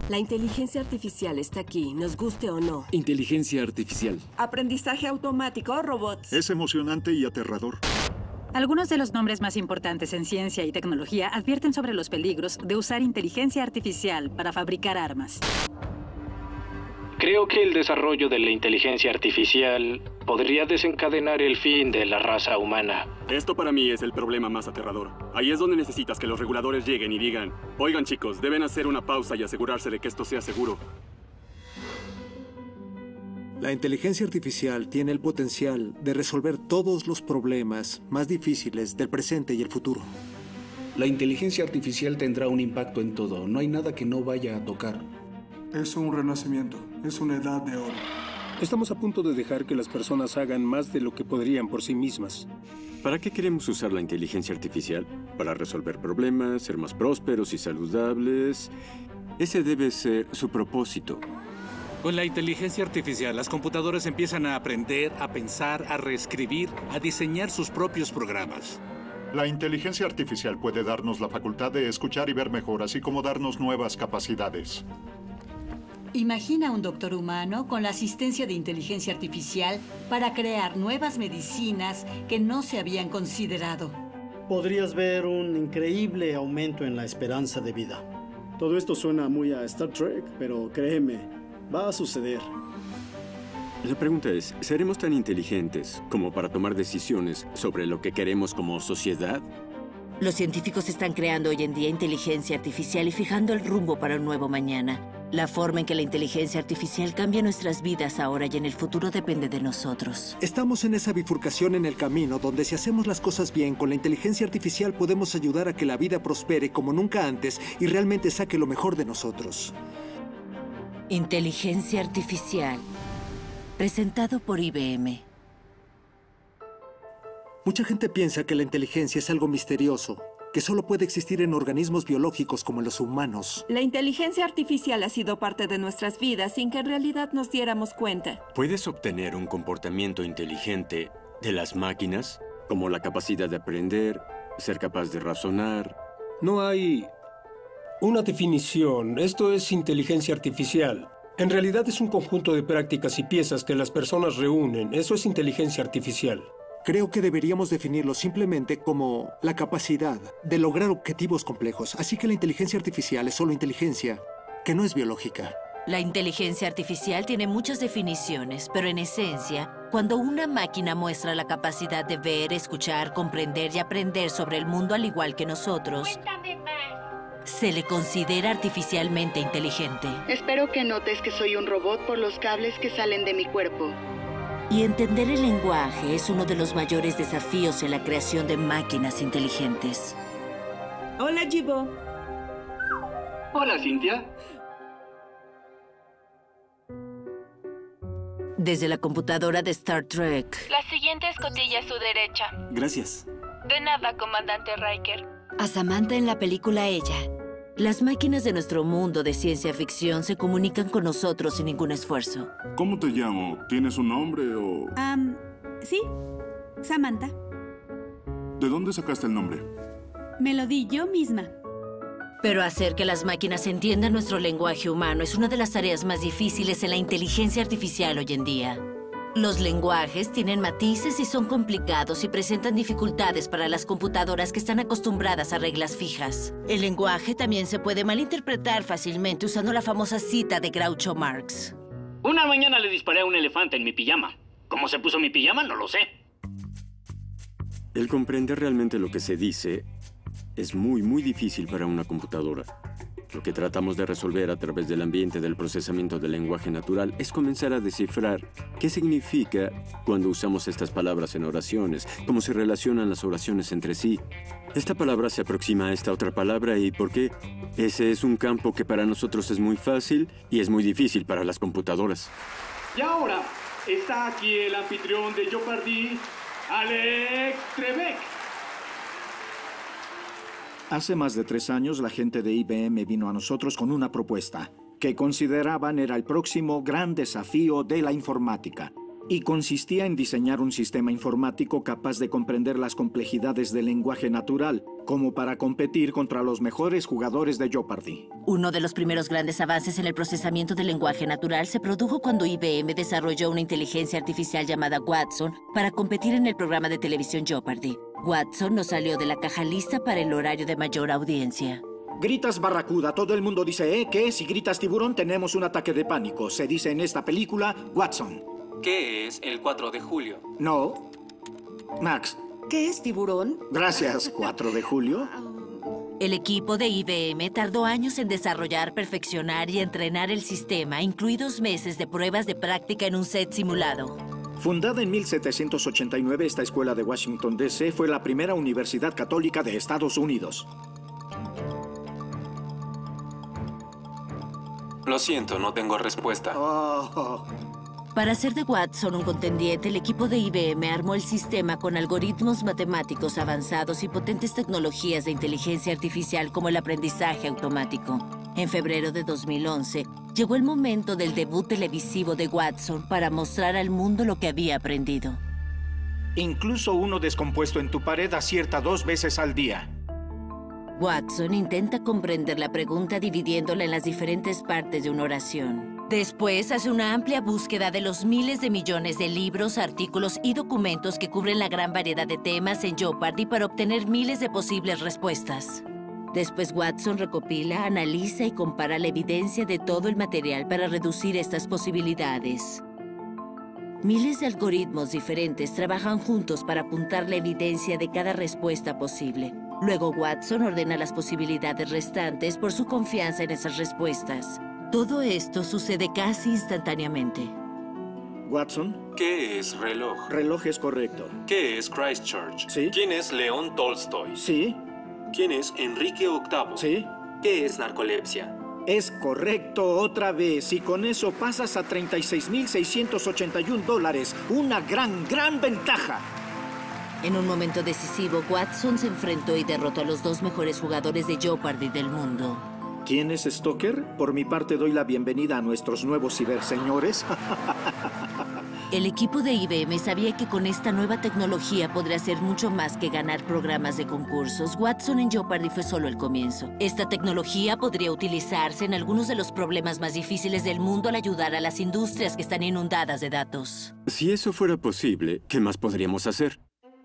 La inteligencia artificial está aquí, nos guste o no. Inteligencia artificial. Aprendizaje automático, robots. Es emocionante y aterrador. Algunos de los nombres más importantes en ciencia y tecnología advierten sobre los peligros de usar inteligencia artificial para fabricar armas. Creo que el desarrollo de la inteligencia artificial podría desencadenar el fin de la raza humana. Esto para mí es el problema más aterrador. Ahí es donde necesitas que los reguladores lleguen y digan: oigan chicos, deben hacer una pausa y asegurarse de que esto sea seguro. La inteligencia artificial tiene el potencial de resolver todos los problemas más difíciles del presente y el futuro. La inteligencia artificial tendrá un impacto en todo. No hay nada que no vaya a tocar. Es un renacimiento, es una edad de oro. Estamos a punto de dejar que las personas hagan más de lo que podrían por sí mismas. ¿Para qué queremos usar la inteligencia artificial? Para resolver problemas, ser más prósperos y saludables. Ese debe ser su propósito. Con la inteligencia artificial, las computadoras empiezan a aprender, a pensar, a reescribir, a diseñar sus propios programas. La inteligencia artificial puede darnos la facultad de escuchar y ver mejor, así como darnos nuevas capacidades. Imagina un doctor humano con la asistencia de inteligencia artificial para crear nuevas medicinas que no se habían considerado. Podrías ver un increíble aumento en la esperanza de vida. Todo esto suena muy a Star Trek, pero créeme, va a suceder. La pregunta es, ¿seremos tan inteligentes como para tomar decisiones sobre lo que queremos como sociedad? Los científicos están creando hoy en día inteligencia artificial y fijando el rumbo para un nuevo mañana. La forma en que la inteligencia artificial cambia nuestras vidas ahora y en el futuro depende de nosotros. Estamos en esa bifurcación en el camino donde si hacemos las cosas bien con la inteligencia artificial podemos ayudar a que la vida prospere como nunca antes y realmente saque lo mejor de nosotros. Inteligencia artificial. Presentado por IBM. Mucha gente piensa que la inteligencia es algo misterioso, que solo puede existir en organismos biológicos como los humanos. La inteligencia artificial ha sido parte de nuestras vidas sin que en realidad nos diéramos cuenta. ¿Puedes obtener un comportamiento inteligente de las máquinas? Como la capacidad de aprender, ser capaz de razonar. No hay una definición. Esto es inteligencia artificial. En realidad es un conjunto de prácticas y piezas que las personas reúnen. Eso es inteligencia artificial. Creo que deberíamos definirlo simplemente como la capacidad de lograr objetivos complejos. Así que la inteligencia artificial es solo inteligencia, que no es biológica. La inteligencia artificial tiene muchas definiciones, pero en esencia, cuando una máquina muestra la capacidad de ver, escuchar, comprender y aprender sobre el mundo al igual que nosotros, se le considera artificialmente inteligente. Espero que notes que soy un robot por los cables que salen de mi cuerpo. Y entender el lenguaje es uno de los mayores desafíos en la creación de máquinas inteligentes. Hola, Jibo. Hola, Cynthia. Desde la computadora de Star Trek. La siguiente escotilla a su derecha. Gracias. De nada, comandante Riker. A Samantha en la película Ella. Las máquinas de nuestro mundo de ciencia ficción se comunican con nosotros sin ningún esfuerzo. ¿Cómo te llamo? ¿Tienes un nombre o...? Sí, Samantha. ¿De dónde sacaste el nombre? Me lo di yo misma. Pero hacer que las máquinas entiendan nuestro lenguaje humano es una de las tareas más difíciles en la inteligencia artificial hoy en día. Los lenguajes tienen matices y son complicados y presentan dificultades para las computadoras que están acostumbradas a reglas fijas. El lenguaje también se puede malinterpretar fácilmente usando la famosa cita de Groucho Marx. Una mañana le disparé a un elefante en mi pijama. ¿Cómo se puso mi pijama? No lo sé. El comprender realmente lo que se dice es muy difícil para una computadora. Lo que tratamos de resolver a través del ambiente del procesamiento del lenguaje natural es comenzar a descifrar qué significa cuando usamos estas palabras en oraciones, cómo se relacionan las oraciones entre sí. Esta palabra se aproxima a esta otra palabra y ¿por qué? Ese es un campo que para nosotros es muy fácil y es muy difícil para las computadoras. Y ahora está aquí el anfitrión de Jeopardy, Alex Trebek. Hace más de 3 años, la gente de IBM vino a nosotros con una propuesta que consideraban era el próximo gran desafío de la informática. y consistía en diseñar un sistema informático capaz de comprender las complejidades del lenguaje natural, como para competir contra los mejores jugadores de Jeopardy. Uno de los primeros grandes avances en el procesamiento del lenguaje natural se produjo cuando IBM desarrolló una inteligencia artificial llamada Watson para competir en el programa de televisión Jeopardy. Watson no salió de la caja lista para el horario de mayor audiencia. Gritas barracuda, todo el mundo dice, que si gritas tiburón tenemos un ataque de pánico. Se dice en esta película, Watson. ¿Qué es el 4 de julio? No. Max. ¿Qué es tiburón? Gracias, 4 de julio. El equipo de IBM tardó años en desarrollar, perfeccionar y entrenar el sistema, incluidos meses de pruebas de práctica en un set simulado. Fundada en 1789, esta escuela de Washington, D.C. fue la primera universidad católica de Estados Unidos. Lo siento, no tengo respuesta. Para hacer de Watson un contendiente, el equipo de IBM armó el sistema con algoritmos matemáticos avanzados y potentes tecnologías de inteligencia artificial como el aprendizaje automático. En febrero de 2011, llegó el momento del debut televisivo de Watson para mostrar al mundo lo que había aprendido. Incluso uno descompuesto en tu pared acierta 2 veces al día. Watson intenta comprender la pregunta dividiéndola en las diferentes partes de una oración. Después hace una amplia búsqueda de los miles de millones de libros, artículos y documentos que cubren la gran variedad de temas en Jeopardy para obtener miles de posibles respuestas. Después Watson recopila, analiza y compara la evidencia de todo el material para reducir estas posibilidades. Miles de algoritmos diferentes trabajan juntos para apuntar la evidencia de cada respuesta posible. Luego Watson ordena las posibilidades restantes por su confianza en esas respuestas. Todo esto sucede casi instantáneamente. Watson. ¿Qué es reloj? Reloj es correcto. ¿Qué es Christchurch? Sí. ¿Quién es León Tolstoy? Sí. ¿Quién es Enrique VIII? Sí. ¿Qué es narcolepsia? Es correcto otra vez, y con eso pasas a $36,681. Una gran ventaja. En un momento decisivo, Watson se enfrentó y derrotó a los 2 mejores jugadores de Jeopardy del mundo. ¿Quién es Stoker? Por mi parte doy la bienvenida a nuestros nuevos ciberseñores. El equipo de IBM sabía que con esta nueva tecnología podría hacer mucho más que ganar programas de concursos. Watson en Jeopardy fue solo el comienzo. Esta tecnología podría utilizarse en algunos de los problemas más difíciles del mundo al ayudar a las industrias que están inundadas de datos. Si eso fuera posible, ¿qué más podríamos hacer?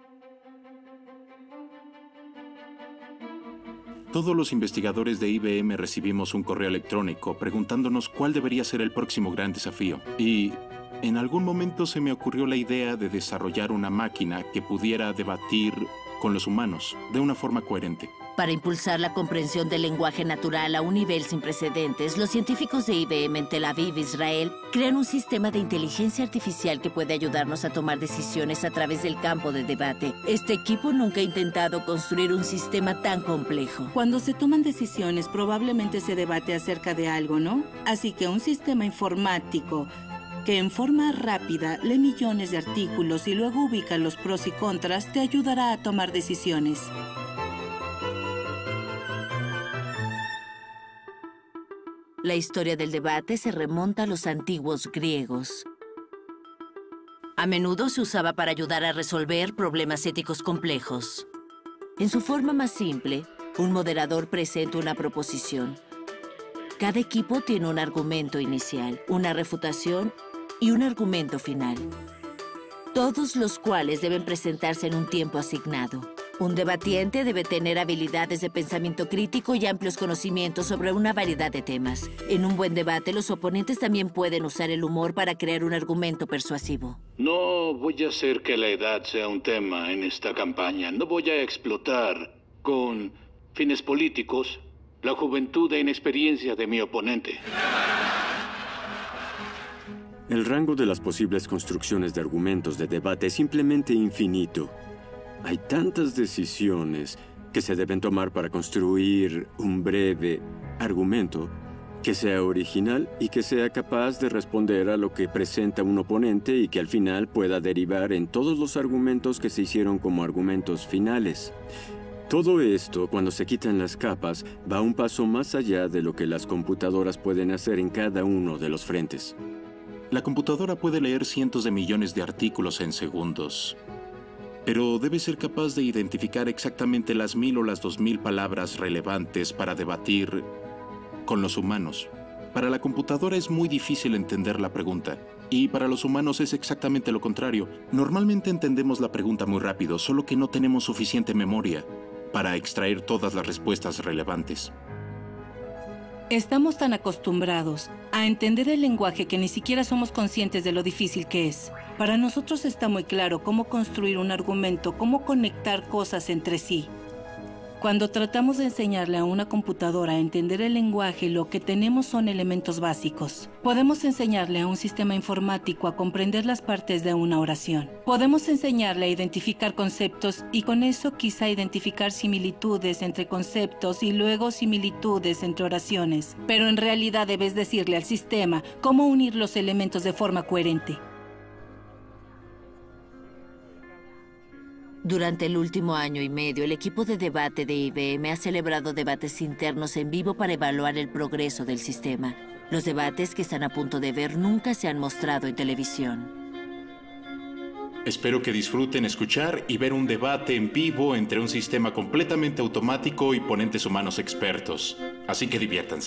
Todos los investigadores de IBM recibimos un correo electrónico preguntándonos cuál debería ser el próximo gran desafío. Y en algún momento se me ocurrió la idea de desarrollar una máquina que pudiera debatir con los humanos de una forma coherente. Para impulsar la comprensión del lenguaje natural a un nivel sin precedentes, los científicos de IBM en Tel Aviv, Israel, crean un sistema de inteligencia artificial que puede ayudarnos a tomar decisiones a través del campo de debate. Este equipo nunca ha intentado construir un sistema tan complejo. Cuando se toman decisiones, probablemente se debate acerca de algo, ¿no? Así que un sistema informático que en forma rápida lee millones de artículos y luego ubica los pros y contras te ayudará a tomar decisiones. La historia del debate se remonta a los antiguos griegos. A menudo se usaba para ayudar a resolver problemas éticos complejos. En su forma más simple, un moderador presenta una proposición. Cada equipo tiene un argumento inicial, una refutación y un argumento final, todos los cuales deben presentarse en un tiempo asignado. Un debatiente debe tener habilidades de pensamiento crítico y amplios conocimientos sobre una variedad de temas. En un buen debate, los oponentes también pueden usar el humor para crear un argumento persuasivo. No voy a hacer que la edad sea un tema en esta campaña. No voy a explotar con fines políticos la juventud e inexperiencia de mi oponente. El rango de las posibles construcciones de argumentos de debate es simplemente infinito. Hay tantas decisiones que se deben tomar para construir un breve argumento que sea original y que sea capaz de responder a lo que presenta un oponente y que al final pueda derivar en todos los argumentos que se hicieron como argumentos finales. Todo esto, cuando se quitan las capas, va un paso más allá de lo que las computadoras pueden hacer en cada uno de los frentes. La computadora puede leer cientos de millones de artículos en segundos, pero debe ser capaz de identificar exactamente las 1000 o las 2000 palabras relevantes para debatir con los humanos. Para la computadora es muy difícil entender la pregunta, y para los humanos es exactamente lo contrario. Normalmente entendemos la pregunta muy rápido, solo que no tenemos suficiente memoria para extraer todas las respuestas relevantes. Estamos tan acostumbrados a entender el lenguaje que ni siquiera somos conscientes de lo difícil que es. Para nosotros está muy claro cómo construir un argumento, cómo conectar cosas entre sí. Cuando tratamos de enseñarle a una computadora a entender el lenguaje, lo que tenemos son elementos básicos. Podemos enseñarle a un sistema informático a comprender las partes de una oración. Podemos enseñarle a identificar conceptos y con eso quizá identificar similitudes entre conceptos y luego similitudes entre oraciones. Pero en realidad debes decirle al sistema cómo unir los elementos de forma coherente. Durante el último año y medio, el equipo de debate de IBM ha celebrado debates internos en vivo para evaluar el progreso del sistema. Los debates que están a punto de ver nunca se han mostrado en televisión. Espero que disfruten escuchar y ver un debate en vivo entre un sistema completamente automático y ponentes humanos expertos. Así que diviértanse.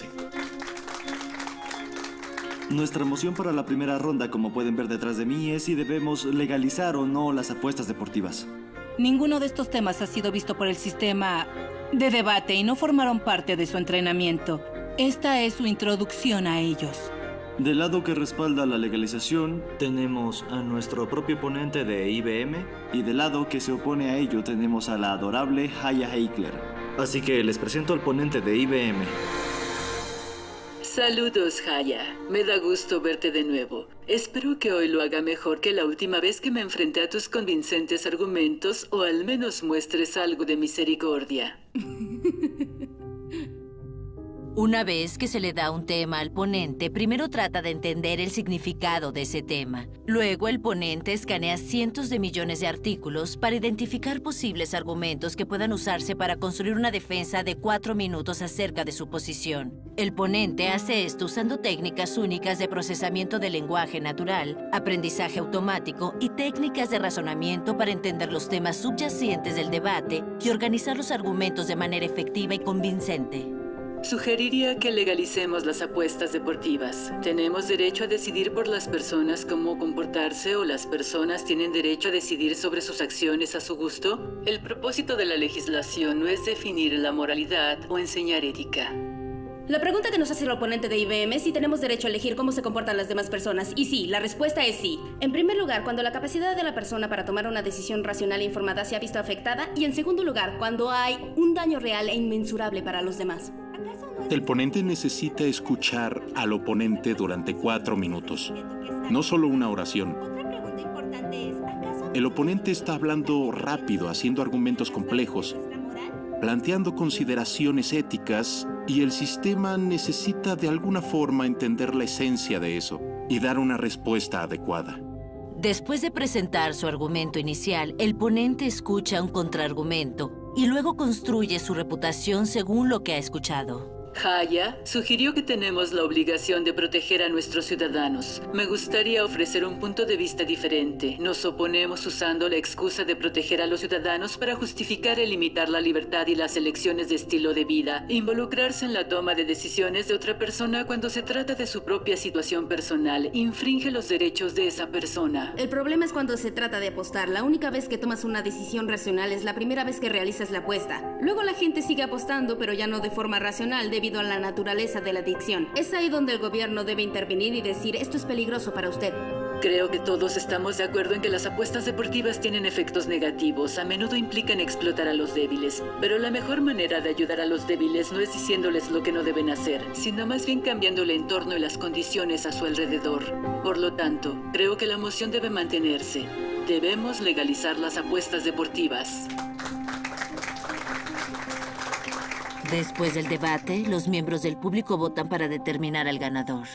Nuestra moción para la primera ronda, como pueden ver detrás de mí, es si debemos legalizar o no las apuestas deportivas. Ninguno de estos temas ha sido visto por el sistema de debate y no formaron parte de su entrenamiento. Esta es su introducción a ellos. Del lado que respalda la legalización, tenemos a nuestro propio ponente de IBM, y del lado que se opone a ello tenemos a la adorable Haya Heikler. Así que les presento al ponente de IBM. Saludos, Haya. Me da gusto verte de nuevo. Espero que hoy lo haga mejor que la última vez que me enfrenté a tus convincentes argumentos, o al menos muestres algo de misericordia. Una vez que se le da un tema al ponente, primero trata de entender el significado de ese tema. Luego, el ponente escanea cientos de millones de artículos para identificar posibles argumentos que puedan usarse para construir una defensa de 4 minutos acerca de su posición. El ponente hace esto usando técnicas únicas de procesamiento del lenguaje natural, aprendizaje automático y técnicas de razonamiento para entender los temas subyacentes del debate y organizar los argumentos de manera efectiva y convincente. Sugeriría que legalicemos las apuestas deportivas. ¿Tenemos derecho a decidir por las personas cómo comportarse o las personas tienen derecho a decidir sobre sus acciones a su gusto? El propósito de la legislación no es definir la moralidad o enseñar ética. La pregunta que nos hace el oponente de IBM es si tenemos derecho a elegir cómo se comportan las demás personas. Y sí, la respuesta es sí. En primer lugar, cuando la capacidad de la persona para tomar una decisión racional e informada se ha visto afectada. Y en segundo lugar, cuando hay un daño real e inmensurable para los demás. El ponente necesita escuchar al oponente durante 4 minutos. No solo una oración. El oponente está hablando rápido, haciendo argumentos complejos, planteando consideraciones éticas, y el sistema necesita de alguna forma entender la esencia de eso y dar una respuesta adecuada. Después de presentar su argumento inicial, el ponente escucha un contraargumento y luego construye su reputación según lo que ha escuchado. Haya sugirió que tenemos la obligación de proteger a nuestros ciudadanos. Me gustaría ofrecer un punto de vista diferente. Nos oponemos usando la excusa de proteger a los ciudadanos para justificar el limitar la libertad y las elecciones de estilo de vida. Involucrarse en la toma de decisiones de otra persona cuando se trata de su propia situación personal infringe los derechos de esa persona. El problema es cuando se trata de apostar. La única vez que tomas una decisión racional es la primera vez que realizas la apuesta. Luego la gente sigue apostando, pero ya no de forma racional debido a la naturaleza de la adicción. Es ahí donde el gobierno debe intervenir y decir, esto es peligroso para usted. Creo que todos estamos de acuerdo en que las apuestas deportivas tienen efectos negativos. A menudo implican explotar a los débiles. Pero la mejor manera de ayudar a los débiles no es diciéndoles lo que no deben hacer, sino más bien cambiando el entorno y las condiciones a su alrededor. Por lo tanto, creo que la moción debe mantenerse. Debemos legalizar las apuestas deportivas. Después del debate, los miembros del público votan para determinar al ganador.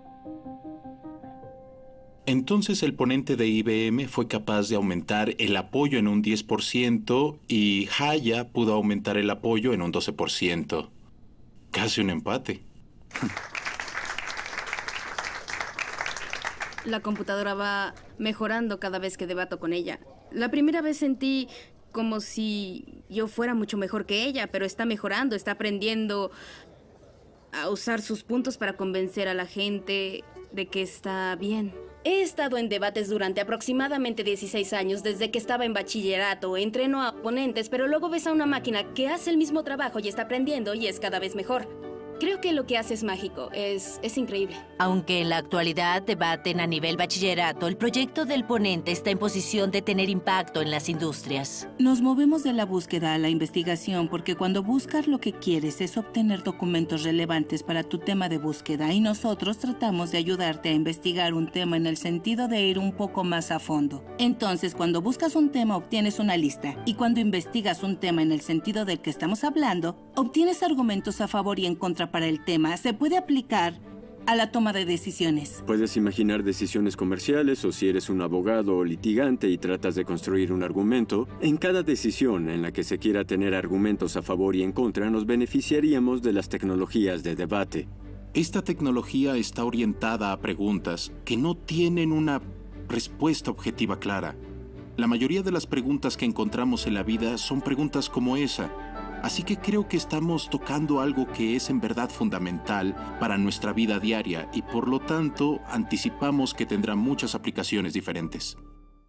Entonces el ponente de IBM fue capaz de aumentar el apoyo en un 10% y Haya pudo aumentar el apoyo en un 12%. Casi un empate. La computadora va mejorando cada vez que debato con ella. La primera vez sentí como si yo fuera mucho mejor que ella, pero está mejorando, está aprendiendo a usar sus puntos para convencer a la gente de que está bien. He estado en debates durante aproximadamente 16 años, desde que estaba en bachillerato. Entreno a oponentes, pero luego ves a una máquina que hace el mismo trabajo y está aprendiendo y es cada vez mejor. Creo que lo que hace es mágico, es increíble. Aunque en la actualidad debaten a nivel bachillerato, el proyecto del ponente está en posición de tener impacto en las industrias. Nos movemos de la búsqueda a la investigación porque cuando buscas lo que quieres es obtener documentos relevantes para tu tema de búsqueda y nosotros tratamos de ayudarte a investigar un tema en el sentido de ir un poco más a fondo. Entonces, cuando buscas un tema, obtienes una lista y cuando investigas un tema en el sentido del que estamos hablando, obtienes argumentos a favor y en contra para el tema. Se puede aplicar a la toma de decisiones. Puedes imaginar decisiones comerciales o si eres un abogado o litigante y tratas de construir un argumento. En cada decisión en la que se quiera tener argumentos a favor y en contra, nos beneficiaríamos de las tecnologías de debate. Esta tecnología está orientada a preguntas que no tienen una respuesta objetiva clara. La mayoría de las preguntas que encontramos en la vida son preguntas como esa. Así que creo que estamos tocando algo que es en verdad fundamental para nuestra vida diaria y por lo tanto anticipamos que tendrá muchas aplicaciones diferentes.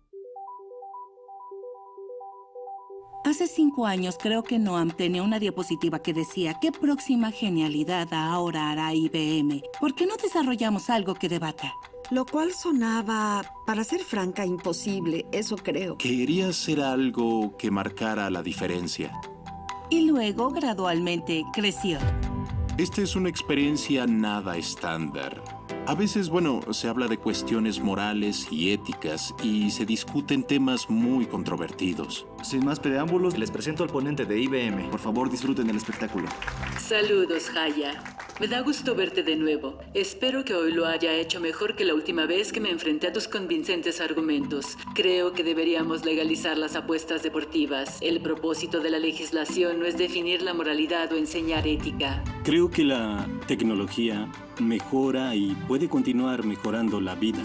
Hace 5 años creo que Noam tenía una diapositiva que decía ¿qué próxima genialidad ahora hará IBM? ¿Por qué no desarrollamos algo que debata? Lo cual sonaba, para ser franca, imposible, eso creo. Quería hacer algo que marcara la diferencia. Y luego, gradualmente, creció. Esta es una experiencia nada estándar. A veces, se habla de cuestiones morales y éticas y se discuten temas muy controvertidos. Sin más preámbulos, les presento al ponente de IBM. Por favor, disfruten el espectáculo. Saludos, Haya. Me da gusto verte de nuevo. Espero que hoy lo haya hecho mejor que la última vez que me enfrenté a tus convincentes argumentos. Creo que deberíamos legalizar las apuestas deportivas. El propósito de la legislación no es definir la moralidad o enseñar ética. Creo que la tecnología mejora y puede continuar mejorando la vida.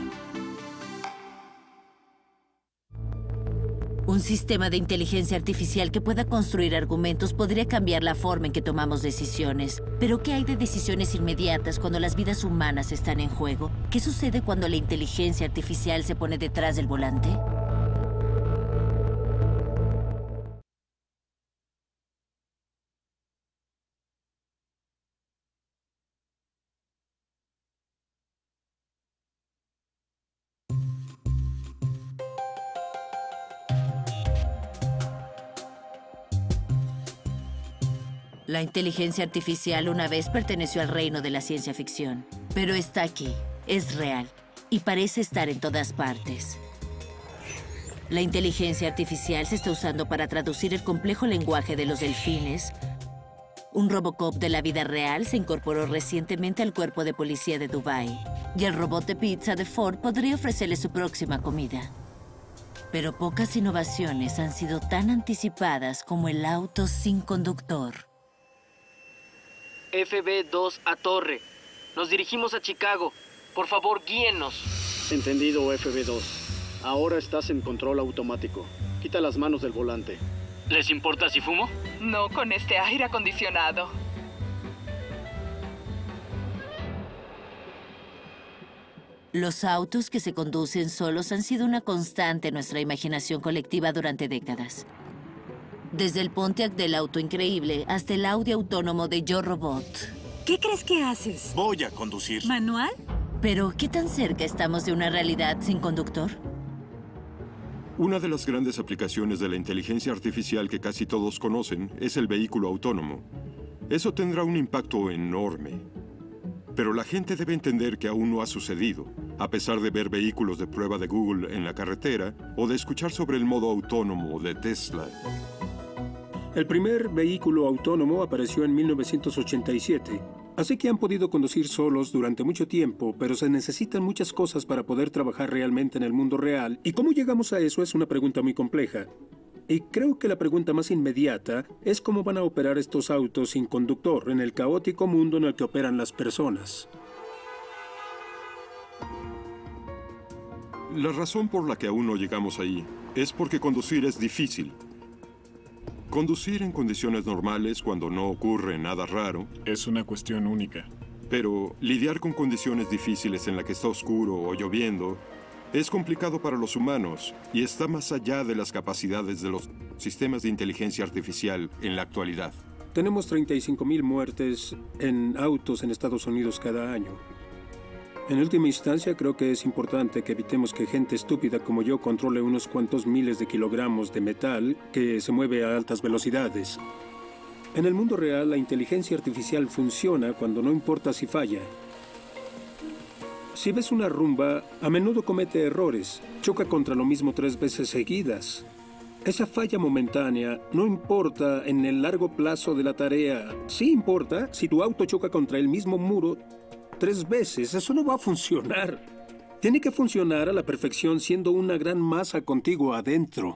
Un sistema de inteligencia artificial que pueda construir argumentos podría cambiar la forma en que tomamos decisiones. Pero ¿qué hay de decisiones inmediatas cuando las vidas humanas están en juego? ¿Qué sucede cuando la inteligencia artificial se pone detrás del volante? La inteligencia artificial una vez perteneció al reino de la ciencia ficción, pero está aquí, es real y parece estar en todas partes. La inteligencia artificial se está usando para traducir el complejo lenguaje de los delfines. Un Robocop de la vida real se incorporó recientemente al cuerpo de policía de Dubái y el robot de pizza de Ford podría ofrecerle su próxima comida. Pero pocas innovaciones han sido tan anticipadas como el auto sin conductor. FB2 a Torre. Nos dirigimos a Chicago. Por favor, guíenos. Entendido, FB2. Ahora estás en control automático. Quita las manos del volante. ¿Les importa si fumo? No con este aire acondicionado. Los autos que se conducen solos han sido una constante en nuestra imaginación colectiva durante décadas. Desde el Pontiac del auto increíble hasta el Audi autónomo de Yo Robot. ¿Qué crees que haces? Voy a conducir. ¿Manual? Pero, ¿qué tan cerca estamos de una realidad sin conductor? Una de las grandes aplicaciones de la inteligencia artificial que casi todos conocen es el vehículo autónomo. Eso tendrá un impacto enorme. Pero la gente debe entender que aún no ha sucedido, a pesar de ver vehículos de prueba de Google en la carretera o de escuchar sobre el modo autónomo de Tesla. El primer vehículo autónomo apareció en 1987, así que han podido conducir solos durante mucho tiempo, pero se necesitan muchas cosas para poder trabajar realmente en el mundo real. ¿Y cómo llegamos a eso? Es una pregunta muy compleja. Y creo que la pregunta más inmediata es cómo van a operar estos autos sin conductor en el caótico mundo en el que operan las personas. La razón por la que aún no llegamos ahí es porque conducir es difícil. Conducir en condiciones normales cuando no ocurre nada raro es una cuestión única. Pero lidiar con condiciones difíciles en la que está oscuro o lloviendo es complicado para los humanos y está más allá de las capacidades de los sistemas de inteligencia artificial en la actualidad. Tenemos 35,000 muertes en autos en Estados Unidos cada año. En última instancia, creo que es importante que evitemos que gente estúpida como yo controle unos cuantos miles de kilogramos de metal que se mueve a altas velocidades. En el mundo real, la inteligencia artificial funciona cuando no importa si falla. Si ves una rumba, a menudo comete errores, choca contra lo mismo 3 veces seguidas. Esa falla momentánea no importa en el largo plazo de la tarea. Sí importa si tu auto choca contra el mismo muro 3 veces. Eso no va a funcionar. Tiene que funcionar a la perfección siendo una gran masa contigo adentro.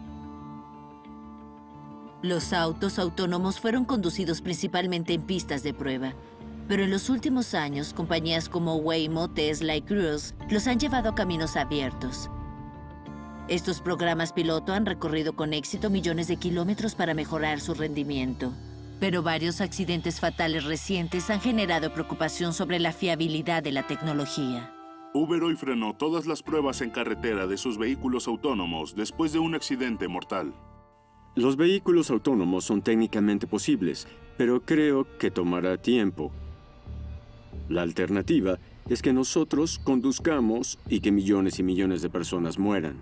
Los autos autónomos fueron conducidos principalmente en pistas de prueba. Pero en los últimos años, compañías como Waymo, Tesla y Cruise los han llevado a caminos abiertos. Estos programas piloto han recorrido con éxito millones de kilómetros para mejorar su rendimiento. Pero varios accidentes fatales recientes han generado preocupación sobre la fiabilidad de la tecnología. Uber hoy frenó todas las pruebas en carretera de sus vehículos autónomos después de un accidente mortal. Los vehículos autónomos son técnicamente posibles, pero creo que tomará tiempo. La alternativa es que nosotros conduzcamos y que millones y millones de personas mueran.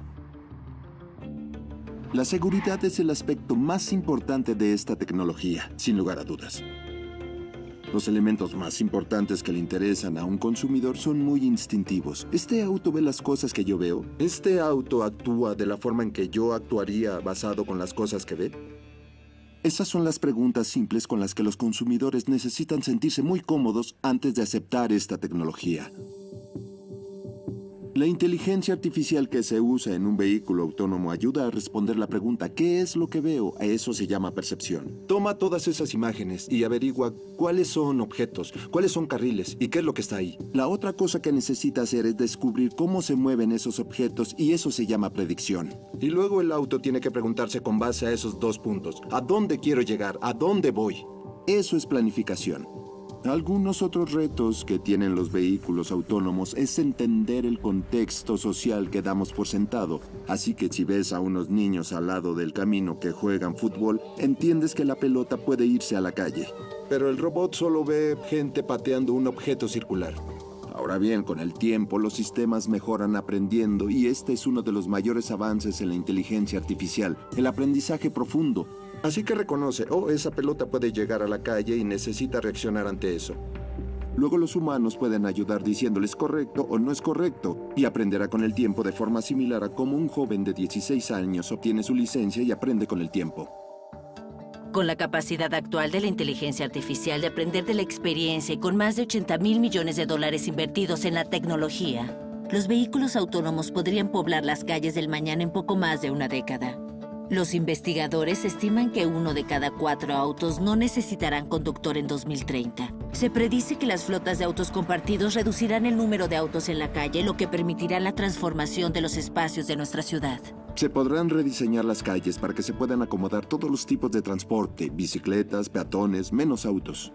La seguridad es el aspecto más importante de esta tecnología, sin lugar a dudas. Los elementos más importantes que le interesan a un consumidor son muy instintivos. ¿Este auto ve las cosas que yo veo? ¿Este auto actúa de la forma en que yo actuaría basado con las cosas que ve? Esas son las preguntas simples con las que los consumidores necesitan sentirse muy cómodos antes de aceptar esta tecnología. La inteligencia artificial que se usa en un vehículo autónomo ayuda a responder la pregunta ¿qué es lo que veo? A eso se llama percepción. Toma todas esas imágenes y averigua cuáles son objetos, cuáles son carriles y qué es lo que está ahí. La otra cosa que necesita hacer es descubrir cómo se mueven esos objetos y eso se llama predicción. Y luego el auto tiene que preguntarse con base a esos 2 puntos. ¿A dónde quiero llegar? ¿A dónde voy? Eso es planificación. Algunos otros retos que tienen los vehículos autónomos es entender el contexto social que damos por sentado. Así que si ves a unos niños al lado del camino que juegan fútbol, entiendes que la pelota puede irse a la calle. Pero el robot solo ve gente pateando un objeto circular. Ahora bien, con el tiempo los sistemas mejoran aprendiendo y este es uno de los mayores avances en la inteligencia artificial, el aprendizaje profundo. Así que reconoce, esa pelota puede llegar a la calle y necesita reaccionar ante eso. Luego los humanos pueden ayudar diciéndoles correcto o no es correcto y aprenderá con el tiempo de forma similar a cómo un joven de 16 años obtiene su licencia y aprende con el tiempo. Con la capacidad actual de la inteligencia artificial de aprender de la experiencia y con más de 80,000 millones de dólares invertidos en la tecnología, los vehículos autónomos podrían poblar las calles del mañana en poco más de una década. Los investigadores estiman que 1 de cada 4 autos no necesitarán conductor en 2030. Se predice que las flotas de autos compartidos reducirán el número de autos en la calle, lo que permitirá la transformación de los espacios de nuestra ciudad. Se podrán rediseñar las calles para que se puedan acomodar todos los tipos de transporte, bicicletas, peatones, menos autos.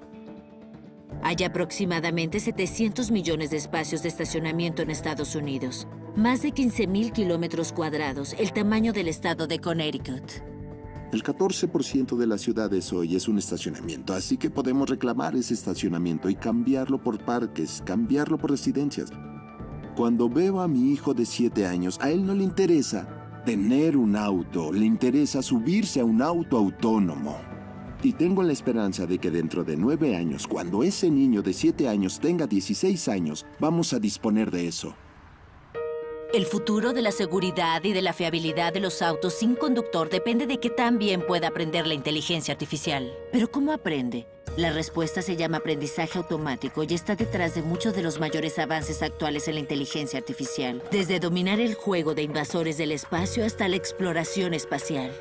Hay aproximadamente 700 millones de espacios de estacionamiento en Estados Unidos. Más de 15,000 kilómetros cuadrados, el tamaño del estado de Connecticut. El 14% de las ciudades hoy es un estacionamiento, así que podemos reclamar ese estacionamiento y cambiarlo por parques, cambiarlo por residencias. Cuando veo a mi hijo de 7 años, a él no le interesa tener un auto, le interesa subirse a un auto autónomo. Y tengo la esperanza de que dentro de 9 años, cuando ese niño de 7 años tenga 16 años, vamos a disponer de eso. El futuro de la seguridad y de la fiabilidad de los autos sin conductor depende de que tan bien pueda aprender la inteligencia artificial. ¿Pero cómo aprende? La respuesta se llama aprendizaje automático y está detrás de muchos de los mayores avances actuales en la inteligencia artificial, desde dominar el juego de invasores del espacio hasta la exploración espacial.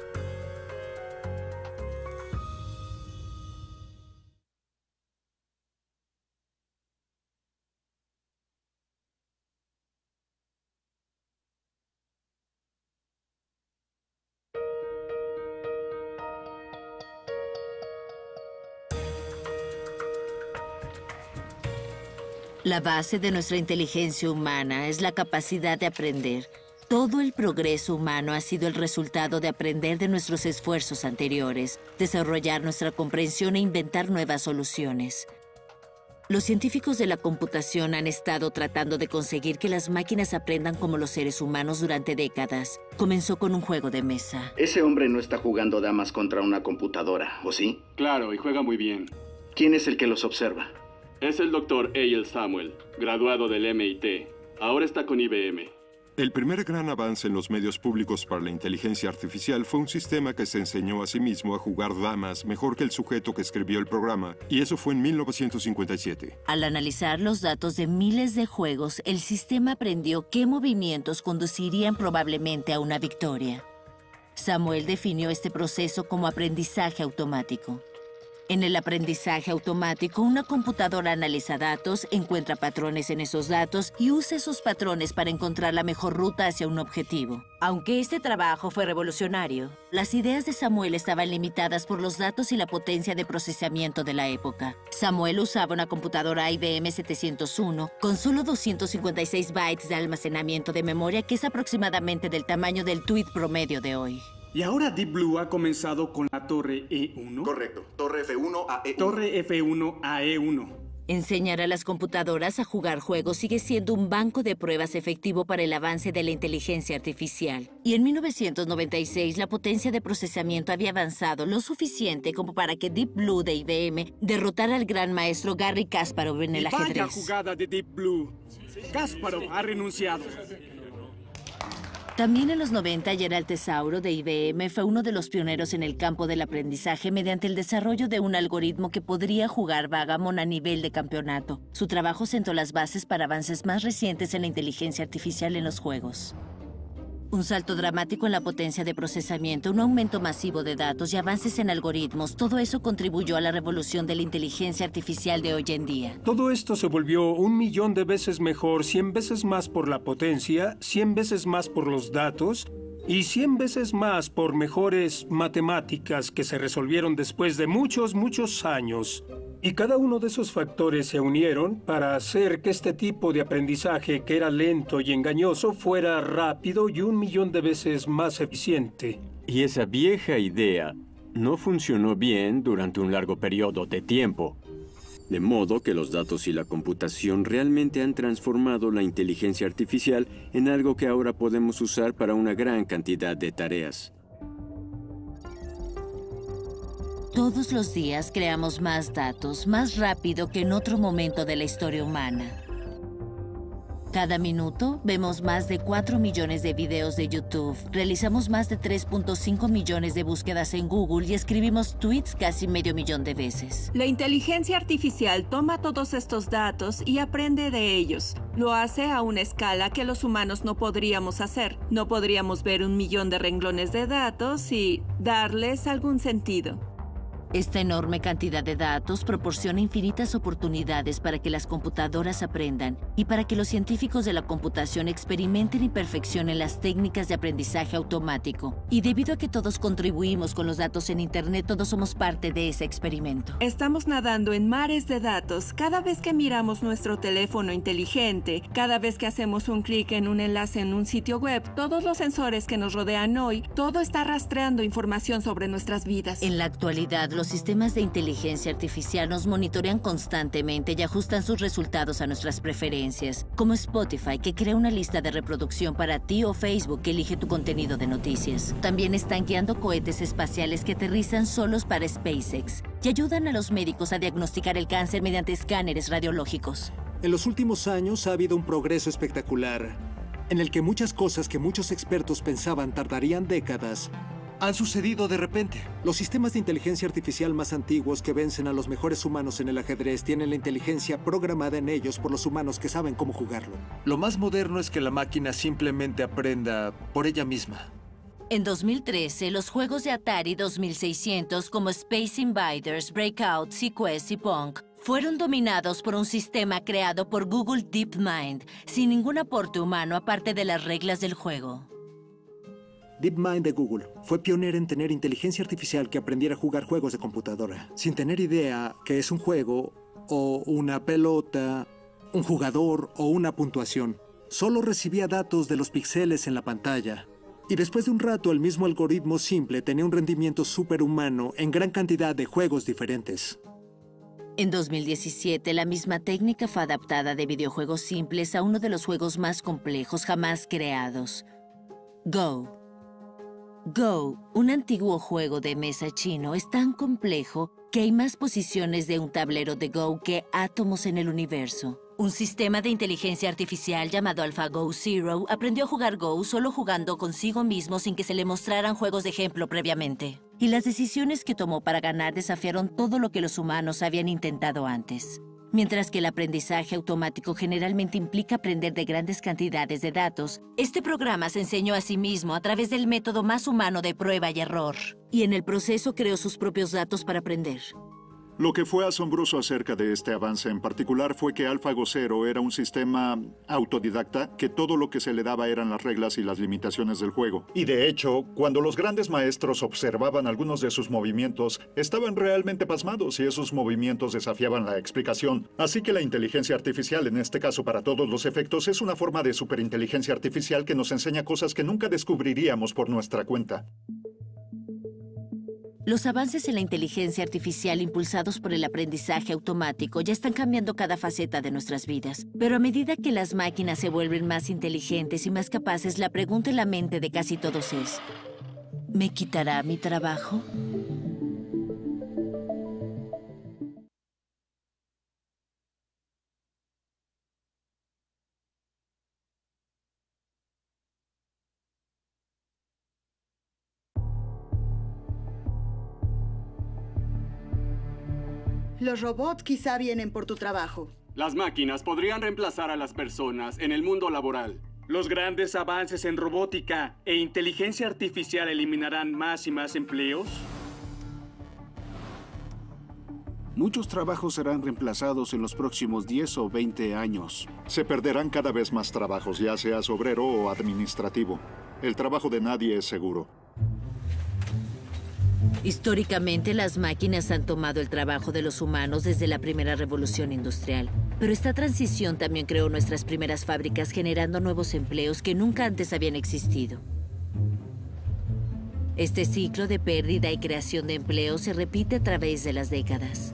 La base de nuestra inteligencia humana es la capacidad de aprender. Todo el progreso humano ha sido el resultado de aprender de nuestros esfuerzos anteriores, desarrollar nuestra comprensión e inventar nuevas soluciones. Los científicos de la computación han estado tratando de conseguir que las máquinas aprendan como los seres humanos durante décadas. Comenzó con un juego de mesa. Ese hombre no está jugando damas contra una computadora, ¿o sí? Claro, y juega muy bien. ¿Quién es el que los observa? Es el Dr. A.L. Samuel, graduado del MIT. Ahora está con IBM. El primer gran avance en los medios públicos para la inteligencia artificial fue un sistema que se enseñó a sí mismo a jugar damas mejor que el sujeto que escribió el programa, y eso fue en 1957. Al analizar los datos de miles de juegos, el sistema aprendió qué movimientos conducirían probablemente a una victoria. Samuel definió este proceso como aprendizaje automático. En el aprendizaje automático, una computadora analiza datos, encuentra patrones en esos datos y usa esos patrones para encontrar la mejor ruta hacia un objetivo. Aunque este trabajo fue revolucionario, las ideas de Samuel estaban limitadas por los datos y la potencia de procesamiento de la época. Samuel usaba una computadora IBM 701 con solo 256 bytes de almacenamiento de memoria, que es aproximadamente del tamaño del tweet promedio de hoy. ¿Y ahora Deep Blue ha comenzado con la torre E1? Correcto, torre F1 a E1. Torre F1 a E1. Enseñar a las computadoras a jugar juegos sigue siendo un banco de pruebas efectivo para el avance de la inteligencia artificial. Y en 1996 la potencia de procesamiento había avanzado lo suficiente como para que Deep Blue de IBM derrotara al gran maestro Garry Kasparov en el ajedrez. Vaya jugada de Deep Blue. Kasparov ha renunciado. También en los 90, Gerald Tesauro de IBM fue uno de los pioneros en el campo del aprendizaje mediante el desarrollo de un algoritmo que podría jugar Vagamon a nivel de campeonato. Su trabajo sentó las bases para avances más recientes en la inteligencia artificial en los juegos. Un salto dramático en la potencia de procesamiento, un aumento masivo de datos y avances en algoritmos, todo eso contribuyó a la revolución de la inteligencia artificial de hoy en día. Todo esto se volvió 1.000.000 de veces mejor, 100 veces más por la potencia, 100 veces más por los datos y 100 veces más por mejores matemáticas que se resolvieron después de muchos años. Y cada uno de esos factores se unieron para hacer que este tipo de aprendizaje, que era lento y engañoso, fuera rápido y 1.000.000 de veces más eficiente. Y esa vieja idea no funcionó bien durante un largo periodo de tiempo. De modo que los datos y la computación realmente han transformado la inteligencia artificial en algo que ahora podemos usar para una gran cantidad de tareas. Todos los días creamos más datos, más rápido que en otro momento de la historia humana. Cada minuto vemos más de 4 millones de videos de YouTube, realizamos más de 3.5 millones de búsquedas en Google y escribimos tweets casi 500.000 de veces. La inteligencia artificial toma todos estos datos y aprende de ellos. Lo hace a una escala que los humanos no podríamos hacer. No podríamos ver 1.000.000 de renglones de datos y darles algún sentido. Esta enorme cantidad de datos proporciona infinitas oportunidades para que las computadoras aprendan y para que los científicos de la computación experimenten y perfeccionen las técnicas de aprendizaje automático. Y debido a que todos contribuimos con los datos en Internet, todos somos parte de ese experimento. Estamos nadando en mares de datos. Cada vez que miramos nuestro teléfono inteligente, cada vez que hacemos un clic en un enlace en un sitio web, todos los sensores que nos rodean hoy, todo está rastreando información sobre nuestras vidas. En la actualidad, los sistemas de inteligencia artificial nos monitorean constantemente y ajustan sus resultados a nuestras preferencias, como Spotify, que crea una lista de reproducción para ti, o Facebook, que elige tu contenido de noticias. También están guiando cohetes espaciales que aterrizan solos para SpaceX y ayudan a los médicos a diagnosticar el cáncer mediante escáneres radiológicos. En los últimos años ha habido un progreso espectacular, en el que muchas cosas que muchos expertos pensaban tardarían décadas han sucedido de repente. Los sistemas de inteligencia artificial más antiguos que vencen a los mejores humanos en el ajedrez tienen la inteligencia programada en ellos por los humanos que saben cómo jugarlo. Lo más moderno es que la máquina simplemente aprenda por ella misma. En 2013, los juegos de Atari 2600 como Space Invaders, Breakout, Sequest y Pong fueron dominados por un sistema creado por Google DeepMind, sin ningún aporte humano aparte de las reglas del juego. DeepMind de Google fue pionera en tener inteligencia artificial que aprendiera a jugar juegos de computadora, sin tener idea que es un juego o una pelota un jugador o una puntuación. Solo recibía datos de los píxeles en la pantalla. Y después de un rato, el mismo algoritmo simple tenía un rendimiento superhumano en gran cantidad de juegos diferentes. En 2017, la misma técnica fue adaptada de videojuegos simples a uno de los juegos más complejos jamás creados, Go. Go, un antiguo juego de mesa chino, es tan complejo que hay más posiciones de un tablero de Go que átomos en el universo. Un sistema de inteligencia artificial llamado AlphaGo Zero aprendió a jugar Go solo jugando consigo mismo sin que se le mostraran juegos de ejemplo previamente. Y las decisiones que tomó para ganar desafiaron todo lo que los humanos habían intentado antes. Mientras que el aprendizaje automático generalmente implica aprender de grandes cantidades de datos, este programa se enseñó a sí mismo a través del método más humano de prueba y error. Y en el proceso creó sus propios datos para aprender. Lo que fue asombroso acerca de este avance en particular fue que AlphaGo Zero era un sistema autodidacta, que todo lo que se le daba eran las reglas y las limitaciones del juego. Y de hecho, cuando los grandes maestros observaban algunos de sus movimientos, estaban realmente pasmados y esos movimientos desafiaban la explicación. Así que la inteligencia artificial, en este caso para todos los efectos, es una forma de superinteligencia artificial que nos enseña cosas que nunca descubriríamos por nuestra cuenta. Los avances en la inteligencia artificial impulsados por el aprendizaje automático ya están cambiando cada faceta de nuestras vidas. Pero a medida que las máquinas se vuelven más inteligentes y más capaces, la pregunta en la mente de casi todos es: ¿me quitará mi trabajo? Los robots quizá vienen por tu trabajo. Las máquinas podrían reemplazar a las personas en el mundo laboral. Los grandes avances en robótica e inteligencia artificial eliminarán más y más empleos. Muchos trabajos serán reemplazados en los próximos 10 o 20 años. Se perderán cada vez más trabajos, ya seas obrero o administrativo. El trabajo de nadie es seguro. Históricamente, las máquinas han tomado el trabajo de los humanos desde la primera revolución industrial. Pero esta transición también creó nuestras primeras fábricas, generando nuevos empleos que nunca antes habían existido. Este ciclo de pérdida y creación de empleos se repite a través de las décadas.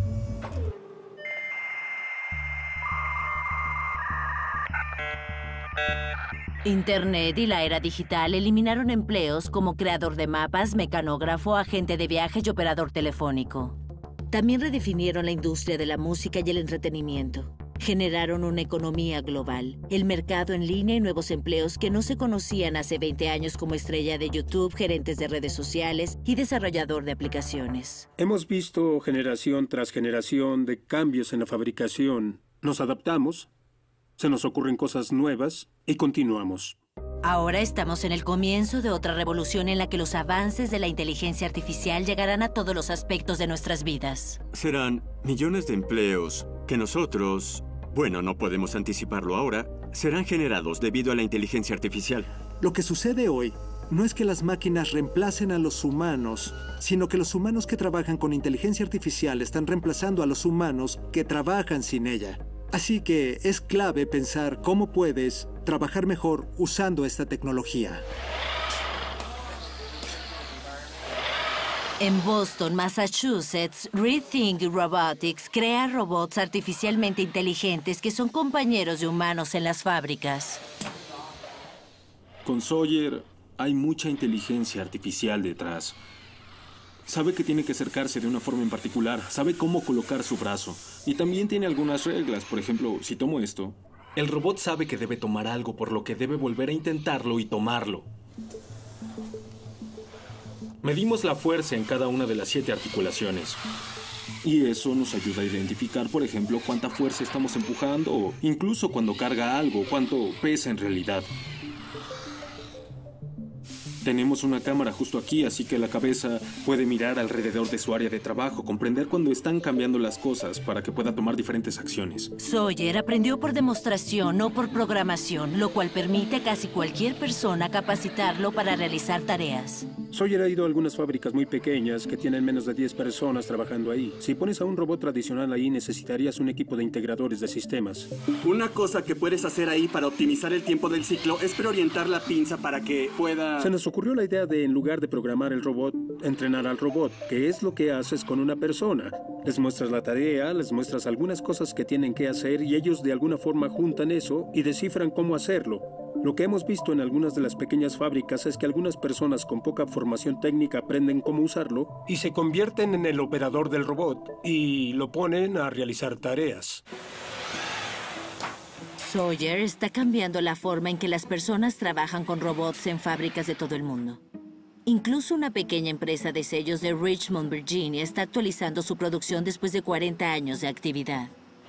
Internet y la era digital eliminaron empleos como creador de mapas, mecanógrafo, agente de viajes y operador telefónico. También redefinieron la industria de la música y el entretenimiento. Generaron una economía global, el mercado en línea y nuevos empleos que no se conocían hace 20 años como estrella de YouTube, gerentes de redes sociales y desarrollador de aplicaciones. Hemos visto generación tras generación de cambios en la fabricación. Nos adaptamos, se nos ocurren cosas nuevas y continuamos. Ahora estamos en el comienzo de otra revolución en la que los avances de la inteligencia artificial llegarán a todos los aspectos de nuestras vidas. Serán millones de empleos que nosotros, bueno, no podemos anticiparlo ahora, serán generados debido a la inteligencia artificial. Lo que sucede hoy no es que las máquinas reemplacen a los humanos, sino que los humanos que trabajan con inteligencia artificial están reemplazando a los humanos que trabajan sin ella. Así que es clave pensar cómo puedes trabajar mejor usando esta tecnología. En Boston, Massachusetts, Rethink Robotics crea robots artificialmente inteligentes que son compañeros de humanos en las fábricas. Con Sawyer hay mucha inteligencia artificial detrás. Sabe que tiene que acercarse de una forma en particular, sabe cómo colocar su brazo. Y también tiene algunas reglas. Por ejemplo, si tomo esto, el robot sabe que debe tomar algo, por lo que debe volver a intentarlo y tomarlo. Medimos la fuerza en cada una de las 7 articulaciones. Y eso nos ayuda a identificar, por ejemplo, cuánta fuerza estamos empujando o incluso cuando carga algo, cuánto pesa en realidad. Tenemos una cámara justo aquí, así que la cabeza puede mirar alrededor de su área de trabajo, comprender cuando están cambiando las cosas para que pueda tomar diferentes acciones. Sawyer aprendió por demostración, no por programación, lo cual permite a casi cualquier persona capacitarlo para realizar tareas. Sawyer ha ido a algunas fábricas muy pequeñas que tienen menos de 10 personas trabajando ahí. Si pones a un robot tradicional ahí, necesitarías un equipo de integradores de sistemas. Una cosa que puedes hacer ahí para optimizar el tiempo del ciclo es preorientar la pinza para que pueda... Se nos ocurrió la idea de, en lugar de programar el robot, entrenar al robot, que es lo que haces con una persona. Les muestras la tarea, les muestras algunas cosas que tienen que hacer y ellos de alguna forma juntan eso y descifran cómo hacerlo. Lo que hemos visto en algunas de las pequeñas fábricas es que algunas personas con poca formación técnica aprenden cómo usarlo y se convierten en el operador del robot y lo ponen a realizar tareas. Sawyer está cambiando la forma en que las personas trabajan con robots en fábricas de todo el mundo. Incluso una pequeña empresa de sellos de Richmond, Virginia, está actualizando su producción después de 40 años de actividad.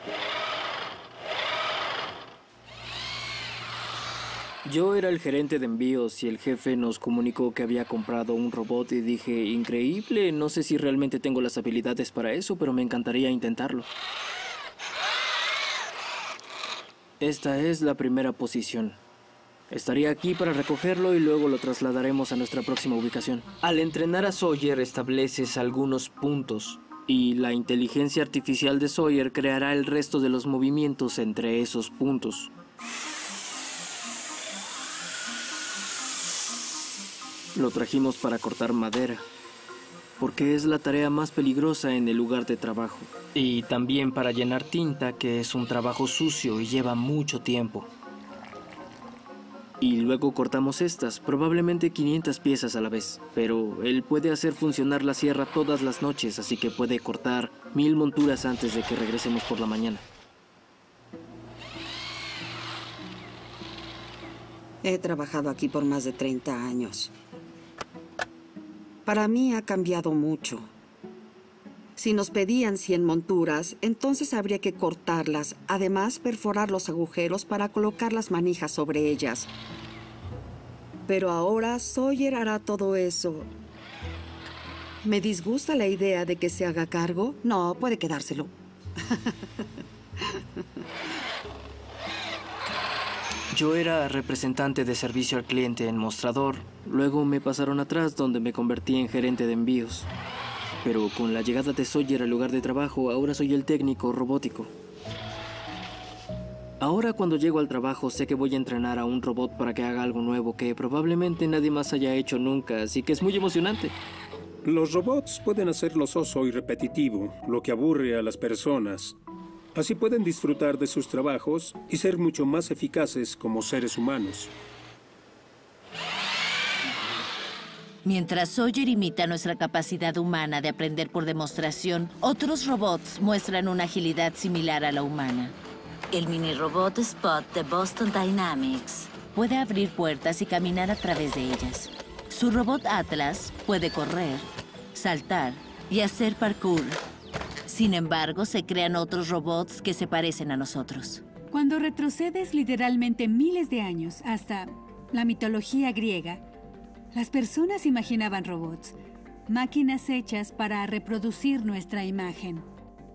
Yo era el gerente de envíos y el jefe nos comunicó que había comprado un robot y dije, increíble, no sé si realmente tengo las habilidades para eso, pero me encantaría intentarlo. Esta es la primera posición. Estaría aquí para recogerlo y luego lo trasladaremos a nuestra próxima ubicación. Al entrenar a Sawyer estableces algunos puntos y la inteligencia artificial de Sawyer creará el resto de los movimientos entre esos puntos. Lo trajimos para cortar madera, porque es la tarea más peligrosa en el lugar de trabajo. Y también para llenar tinta, que es un trabajo sucio y lleva mucho tiempo. Y luego cortamos estas, probablemente 500 piezas a la vez. Pero él puede hacer funcionar la sierra todas las noches, así que puede cortar 1000 monturas antes de que regresemos por la mañana. He trabajado aquí por más de 30 años. Para mí ha cambiado mucho. Si nos pedían 100 monturas, entonces habría que cortarlas, además perforar los agujeros para colocar las manijas sobre ellas. Pero ahora Sawyer hará todo eso. ¿Me disgusta la idea de que se haga cargo? No, puede quedárselo. Yo era representante de servicio al cliente en mostrador. Luego me pasaron atrás, donde me convertí en gerente de envíos. Pero con la llegada de Sawyer al lugar de trabajo, ahora soy el técnico robótico. Ahora cuando llego al trabajo sé que voy a entrenar a un robot para que haga algo nuevo que probablemente nadie más haya hecho nunca, así que es muy emocionante. Los robots pueden hacerlo soso y repetitivo, lo que aburre a las personas. Así pueden disfrutar de sus trabajos y ser mucho más eficaces como seres humanos. Mientras Sawyer imita nuestra capacidad humana de aprender por demostración, otros robots muestran una agilidad similar a la humana. El mini robot Spot de Boston Dynamics puede abrir puertas y caminar a través de ellas. Su robot Atlas puede correr, saltar y hacer parkour. Sin embargo, se crean otros robots que se parecen a nosotros. Cuando retrocedes literalmente miles de años hasta la mitología griega, las personas imaginaban robots, máquinas hechas para reproducir nuestra imagen.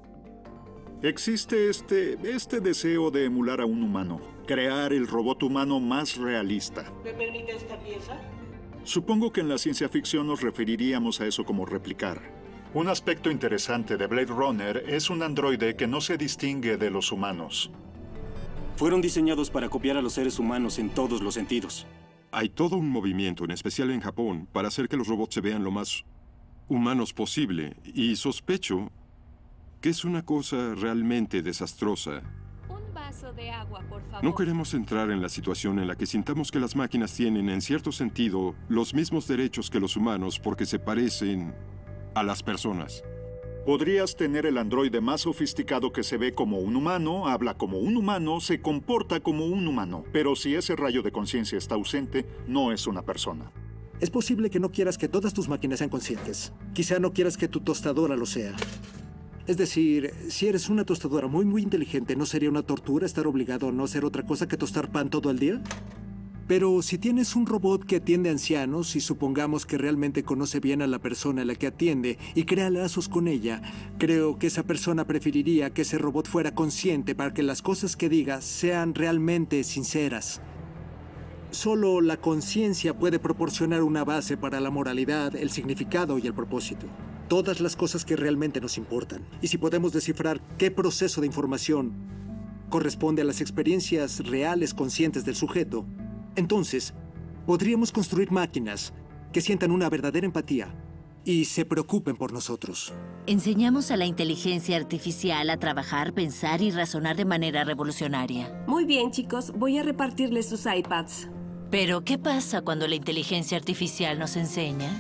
Existe este deseo de emular a un humano, crear el robot humano más realista. ¿Me permite esta pieza? Supongo que en la ciencia ficción nos referiríamos a eso como replicar. Un aspecto interesante de Blade Runner es un androide que no se distingue de los humanos. Fueron diseñados para copiar a los seres humanos en todos los sentidos. Hay todo un movimiento, en especial en Japón, para hacer que los robots se vean lo más humanos posible. Y sospecho que es una cosa realmente desastrosa. Un vaso de agua, por favor. No queremos entrar en la situación en la que sintamos que las máquinas tienen, en cierto sentido, los mismos derechos que los humanos porque se parecen a las personas. Podrías tener el androide más sofisticado que se ve como un humano, habla como un humano, se comporta como un humano. Pero si ese rayo de conciencia está ausente, no es una persona. Es posible que no quieras que todas tus máquinas sean conscientes. Quizá no quieras que tu tostadora lo sea. Es decir, si eres una tostadora muy inteligente, ¿no sería una tortura estar obligado a no hacer otra cosa que tostar pan todo el día? Pero si tienes un robot que atiende a ancianos y supongamos que realmente conoce bien a la persona a la que atiende y crea lazos con ella, creo que esa persona preferiría que ese robot fuera consciente para que las cosas que diga sean realmente sinceras. Solo la conciencia puede proporcionar una base para la moralidad, el significado y el propósito. Todas las cosas que realmente nos importan. Y si podemos descifrar qué proceso de información corresponde a las experiencias reales conscientes del sujeto, entonces podríamos construir máquinas que sientan una verdadera empatía y se preocupen por nosotros. Enseñamos a la inteligencia artificial a trabajar, pensar y razonar de manera revolucionaria. Muy bien, chicos. Voy a repartirles sus iPads. Pero, ¿qué pasa cuando la inteligencia artificial nos enseña?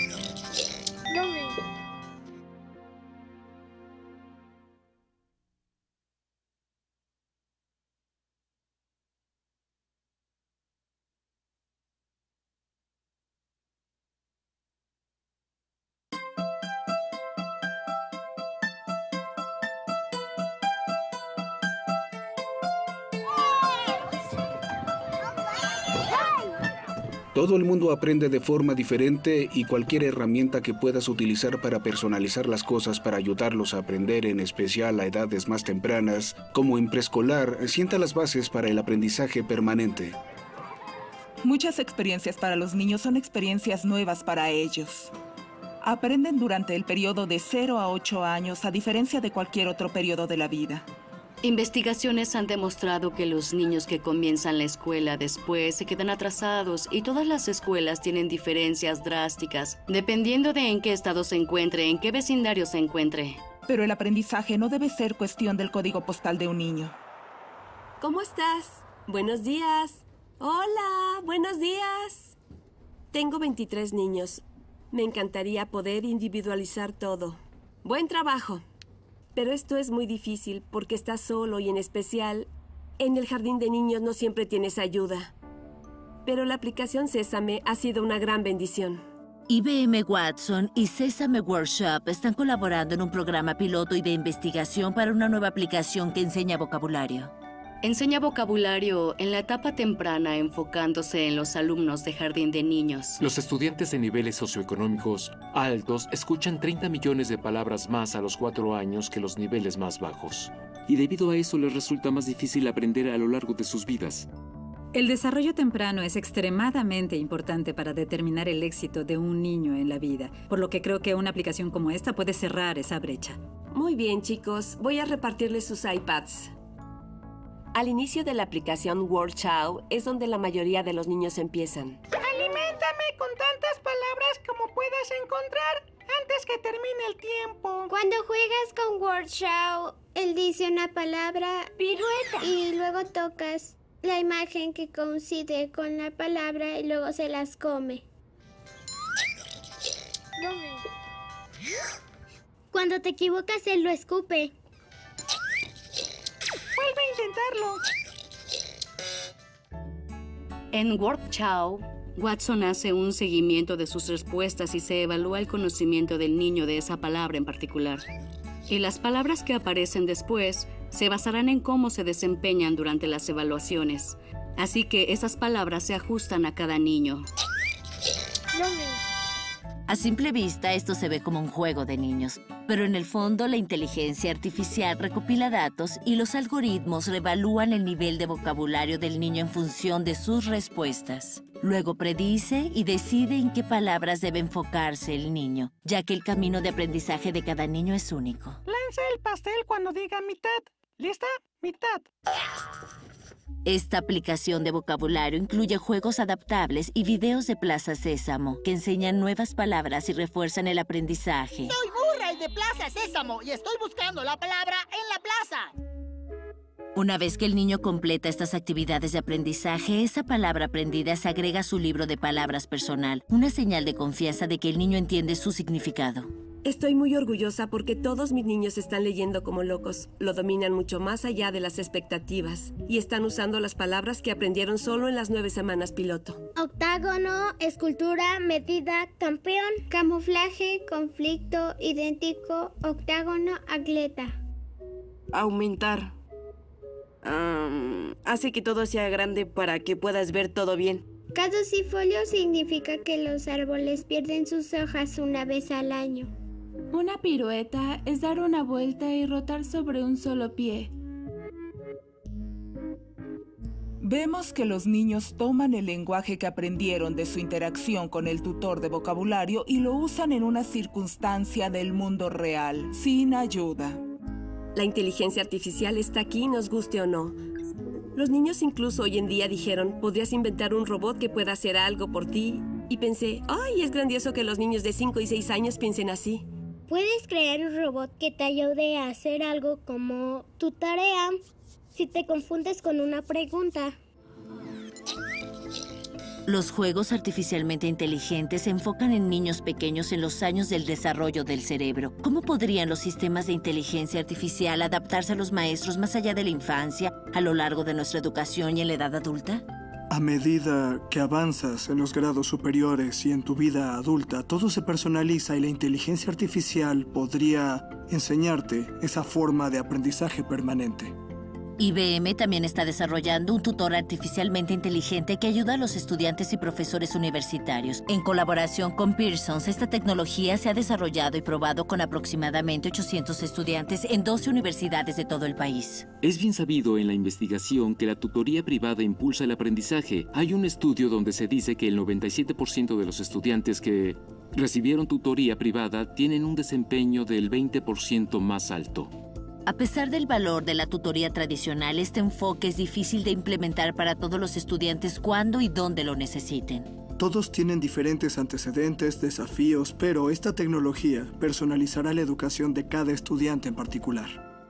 Todo el mundo aprende de forma diferente y cualquier herramienta que puedas utilizar para personalizar las cosas para ayudarlos a aprender, en especial a edades más tempranas, como en preescolar, sienta las bases para el aprendizaje permanente. Muchas experiencias para los niños son experiencias nuevas para ellos. Aprenden durante el periodo de 0 a 8 años, a diferencia de cualquier otro periodo de la vida. Investigaciones han demostrado que los niños que comienzan la escuela después se quedan atrasados y todas las escuelas tienen diferencias drásticas, dependiendo de en qué estado se encuentre, en qué vecindario se encuentre. Pero el aprendizaje no debe ser cuestión del código postal de un niño. ¿Cómo estás? Buenos días. Hola, buenos días. Tengo 23 niños. Me encantaría poder individualizar todo. Buen trabajo. Pero esto es muy difícil porque estás solo y en especial en el jardín de niños no siempre tienes ayuda. Pero la aplicación Sésame ha sido una gran bendición. IBM Watson y Sésame Workshop están colaborando en un programa piloto y de investigación para una nueva aplicación que enseña vocabulario. Enseña vocabulario en la etapa temprana, enfocándose en los alumnos de jardín de niños. Los estudiantes de niveles socioeconómicos altos escuchan 30 millones de palabras más a los 4 años que los niveles más bajos. Y debido a eso les resulta más difícil aprender a lo largo de sus vidas. El desarrollo temprano es extremadamente importante para determinar el éxito de un niño en la vida, por lo que creo que una aplicación como esta puede cerrar esa brecha. Muy bien, chicos. Voy a repartirles sus iPads. Al inicio de la aplicación Word Chow es donde la mayoría de los niños empiezan. Aliméntame con tantas palabras como puedas encontrar antes que termine el tiempo. Cuando juegas con Word Chow, él dice una palabra pirueta y luego tocas la imagen que coincide con la palabra y luego se las come. Cuando te equivocas, él lo escupe. Vuelve a intentarlo. En Word Chow, Watson hace un seguimiento de sus respuestas y se evalúa el conocimiento del niño de esa palabra en particular. Y las palabras que aparecen después se basarán en cómo se desempeñan durante las evaluaciones. Así que esas palabras se ajustan a cada niño. A simple vista, esto se ve como un juego de niños, pero en el fondo la inteligencia artificial recopila datos y los algoritmos reevalúan el nivel de vocabulario del niño en función de sus respuestas. Luego predice y decide en qué palabras debe enfocarse el niño, ya que el camino de aprendizaje de cada niño es único. Lanza el pastel cuando diga mitad. ¿Lista? Mitad. Esta aplicación de vocabulario incluye juegos adaptables y videos de Plaza Sésamo que enseñan nuevas palabras y refuerzan el aprendizaje. Soy Murray de Plaza Sésamo y estoy buscando la palabra en la plaza. Una vez que el niño completa estas actividades de aprendizaje, esa palabra aprendida se agrega a su libro de palabras personal, una señal de confianza de que el niño entiende su significado. Estoy muy orgullosa porque todos mis niños están leyendo como locos. Lo dominan mucho más allá de las expectativas y están usando las palabras que aprendieron solo en las 9 semanas piloto. Octágono, escultura, medida, campeón, camuflaje, conflicto, idéntico, octágono, atleta. Aumentar. Hace que todo sea grande para que puedas ver todo bien. Caducifolio significa que los árboles pierden sus hojas una vez al año. Una pirueta es dar una vuelta y rotar sobre un solo pie. Vemos que los niños toman el lenguaje que aprendieron de su interacción con el tutor de vocabulario y lo usan en una circunstancia del mundo real, sin ayuda. La inteligencia artificial está aquí, nos guste o no. Los niños incluso hoy en día dijeron, podrías inventar un robot que pueda hacer algo por ti. Y pensé, ¡ay, es grandioso que los niños de 5 y 6 años piensen así! Puedes crear un robot que te ayude a hacer algo como tu tarea si te confundes con una pregunta. Los juegos artificialmente inteligentes se enfocan en niños pequeños en los años del desarrollo del cerebro. ¿Cómo podrían los sistemas de inteligencia artificial adaptarse a los maestros más allá de la infancia, a lo largo de nuestra educación y en la edad adulta? A medida que avanzas en los grados superiores y en tu vida adulta, todo se personaliza y la inteligencia artificial podría enseñarte esa forma de aprendizaje permanente. IBM también está desarrollando un tutor artificialmente inteligente que ayuda a los estudiantes y profesores universitarios. En colaboración con Pearson, esta tecnología se ha desarrollado y probado con aproximadamente 800 estudiantes en 12 universidades de todo el país. Es bien sabido en la investigación que la tutoría privada impulsa el aprendizaje. Hay un estudio donde se dice que el 97% de los estudiantes que recibieron tutoría privada tienen un desempeño del 20% más alto. A pesar del valor de la tutoría tradicional, este enfoque es difícil de implementar para todos los estudiantes cuando y dónde lo necesiten. Todos tienen diferentes antecedentes, desafíos, pero esta tecnología personalizará la educación de cada estudiante en particular.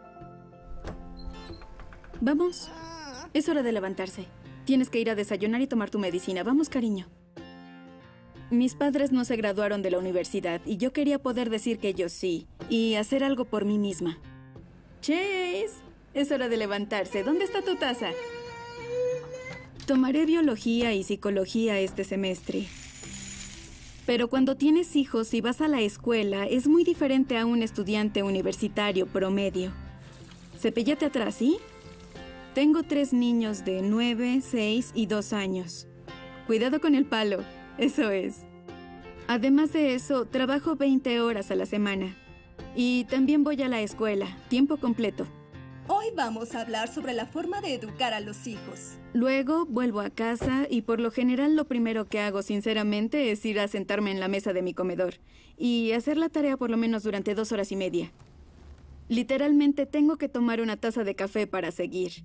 Vamos. Es hora de levantarse. Tienes que ir a desayunar y tomar tu medicina. Vamos, cariño. Mis padres no se graduaron de la universidad y yo quería poder decir que yo sí y hacer algo por mí misma. Chase, es hora de levantarse. ¿Dónde está tu taza? Tomaré biología y psicología este semestre. Pero cuando tienes hijos y vas a la escuela, es muy diferente a un estudiante universitario promedio. Cepíllate atrás, ¿sí? Tengo 3 niños de 9, 6 y 2 años. Cuidado con el palo, eso es. Además de eso, trabajo 20 horas a la semana. Y también voy a la escuela, tiempo completo. Hoy vamos a hablar sobre la forma de educar a los hijos. Luego vuelvo a casa y por lo general lo primero que hago sinceramente es ir a sentarme en la mesa de mi comedor y hacer la tarea por lo menos durante 2 horas y media. Literalmente tengo que tomar una taza de café para seguir.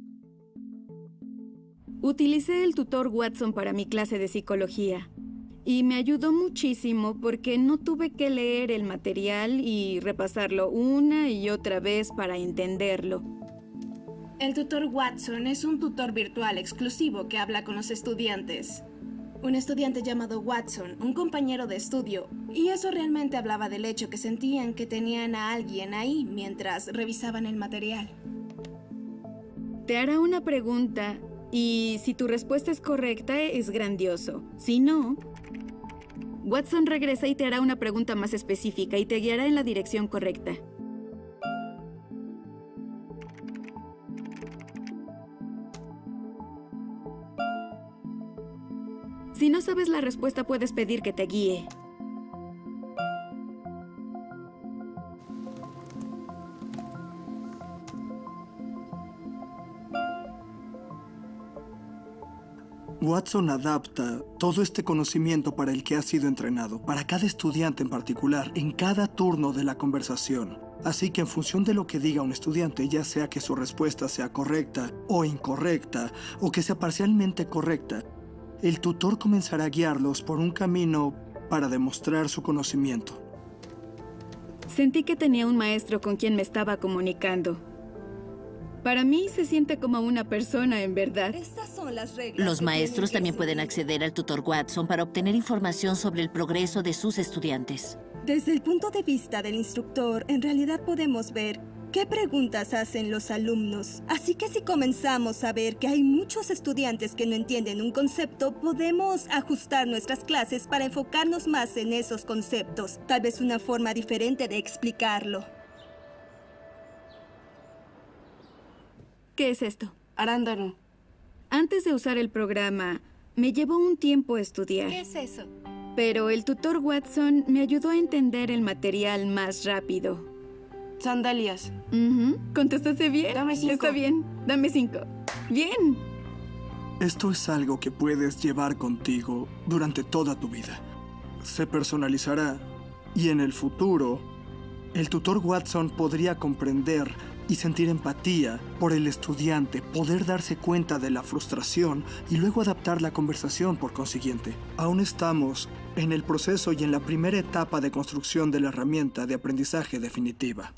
Utilicé el tutor Watson para mi clase de psicología. Y me ayudó muchísimo porque no tuve que leer el material y repasarlo una y otra vez para entenderlo. El tutor Watson es un tutor virtual exclusivo que habla con los estudiantes. Un estudiante llamado Watson, un compañero de estudio, y eso realmente hablaba del hecho que sentían que tenían a alguien ahí mientras revisaban el material. Te hará una pregunta y si tu respuesta es correcta es grandioso. Si no, Watson regresa y te hará una pregunta más específica y te guiará en la dirección correcta. Si no sabes la respuesta, puedes pedir que te guíe. Watson adapta todo este conocimiento para el que ha sido entrenado, para cada estudiante en particular, en cada turno de la conversación. Así que en función de lo que diga un estudiante, ya sea que su respuesta sea correcta o incorrecta, o que sea parcialmente correcta, el tutor comenzará a guiarlos por un camino para demostrar su conocimiento. Sentí que tenía un maestro con quien me estaba comunicando. Para mí se siente como una persona en verdad. Estas son las reglas. Los maestros también pueden acceder al tutor Watson para obtener información sobre el progreso de sus estudiantes. Desde el punto de vista del instructor, en realidad podemos ver qué preguntas hacen los alumnos. Así que si comenzamos a ver que hay muchos estudiantes que no entienden un concepto, podemos ajustar nuestras clases para enfocarnos más en esos conceptos. Tal vez una forma diferente de explicarlo. ¿Qué es esto? Arándano. Antes de usar el programa, me llevó un tiempo estudiar. ¿Qué es eso? Pero el tutor Watson me ayudó a entender el material más rápido. Sandalias. ¿Contestaste bien? Dame 5. Está bien. Dame 5. Bien. Esto es algo que puedes llevar contigo durante toda tu vida. Se personalizará y en el futuro, el tutor Watson podría comprender y sentir empatía por el estudiante, poder darse cuenta de la frustración y luego adaptar la conversación por consiguiente. Aún estamos en el proceso y en la primera etapa de construcción de la herramienta de aprendizaje definitiva.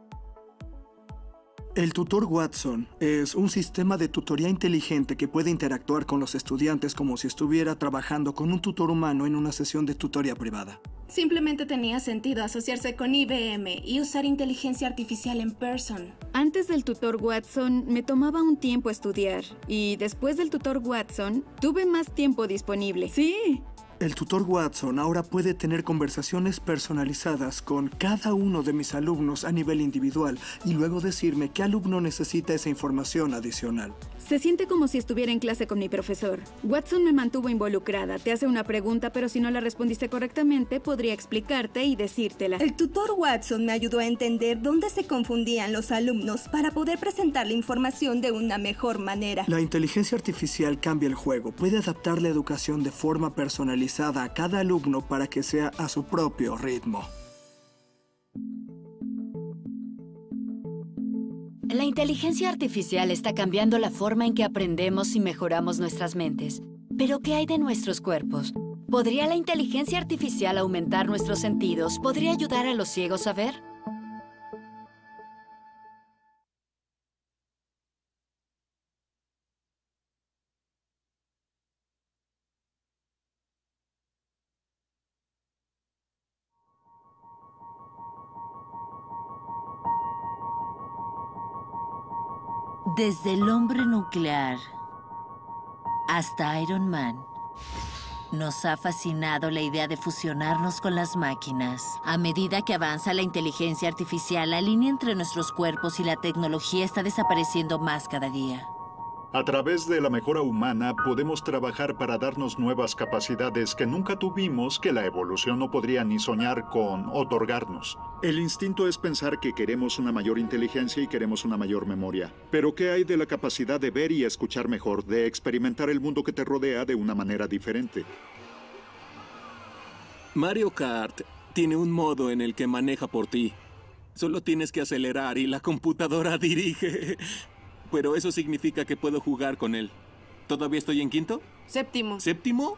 El tutor Watson es un sistema de tutoría inteligente que puede interactuar con los estudiantes como si estuviera trabajando con un tutor humano en una sesión de tutoría privada. Simplemente tenía sentido asociarse con IBM y usar inteligencia artificial en Pearson. Antes del tutor Watson me tomaba un tiempo estudiar y después del tutor Watson tuve más tiempo disponible. Sí. El tutor Watson ahora puede tener conversaciones personalizadas con cada uno de mis alumnos a nivel individual y luego decirme qué alumno necesita esa información adicional. Se siente como si estuviera en clase con mi profesor. Watson me mantuvo involucrada. Te hace una pregunta, pero si no la respondiste correctamente, podría explicarte y decírtela. El tutor Watson me ayudó a entender dónde se confundían los alumnos para poder presentar la información de una mejor manera. La inteligencia artificial cambia el juego. Puede adaptar la educación de forma personalizada a cada alumno para que sea a su propio ritmo. La inteligencia artificial está cambiando la forma en que aprendemos y mejoramos nuestras mentes. ¿Pero qué hay de nuestros cuerpos? ¿Podría la inteligencia artificial aumentar nuestros sentidos? ¿Podría ayudar a los ciegos a ver? Desde el hombre nuclear hasta Iron Man, nos ha fascinado la idea de fusionarnos con las máquinas. A medida que avanza la inteligencia artificial, la línea entre nuestros cuerpos y la tecnología está desapareciendo más cada día. A través de la mejora humana podemos trabajar para darnos nuevas capacidades que nunca tuvimos, que la evolución no podría ni soñar con otorgarnos. El instinto es pensar que queremos una mayor inteligencia y queremos una mayor memoria. Pero ¿qué hay de la capacidad de ver y escuchar mejor, de experimentar el mundo que te rodea de una manera diferente? Mario Kart tiene un modo en el que maneja por ti. Solo tienes que acelerar y la computadora dirige. Pero eso significa que puedo jugar con él. ¿Todavía estoy en quinto? Séptimo. ¿Séptimo?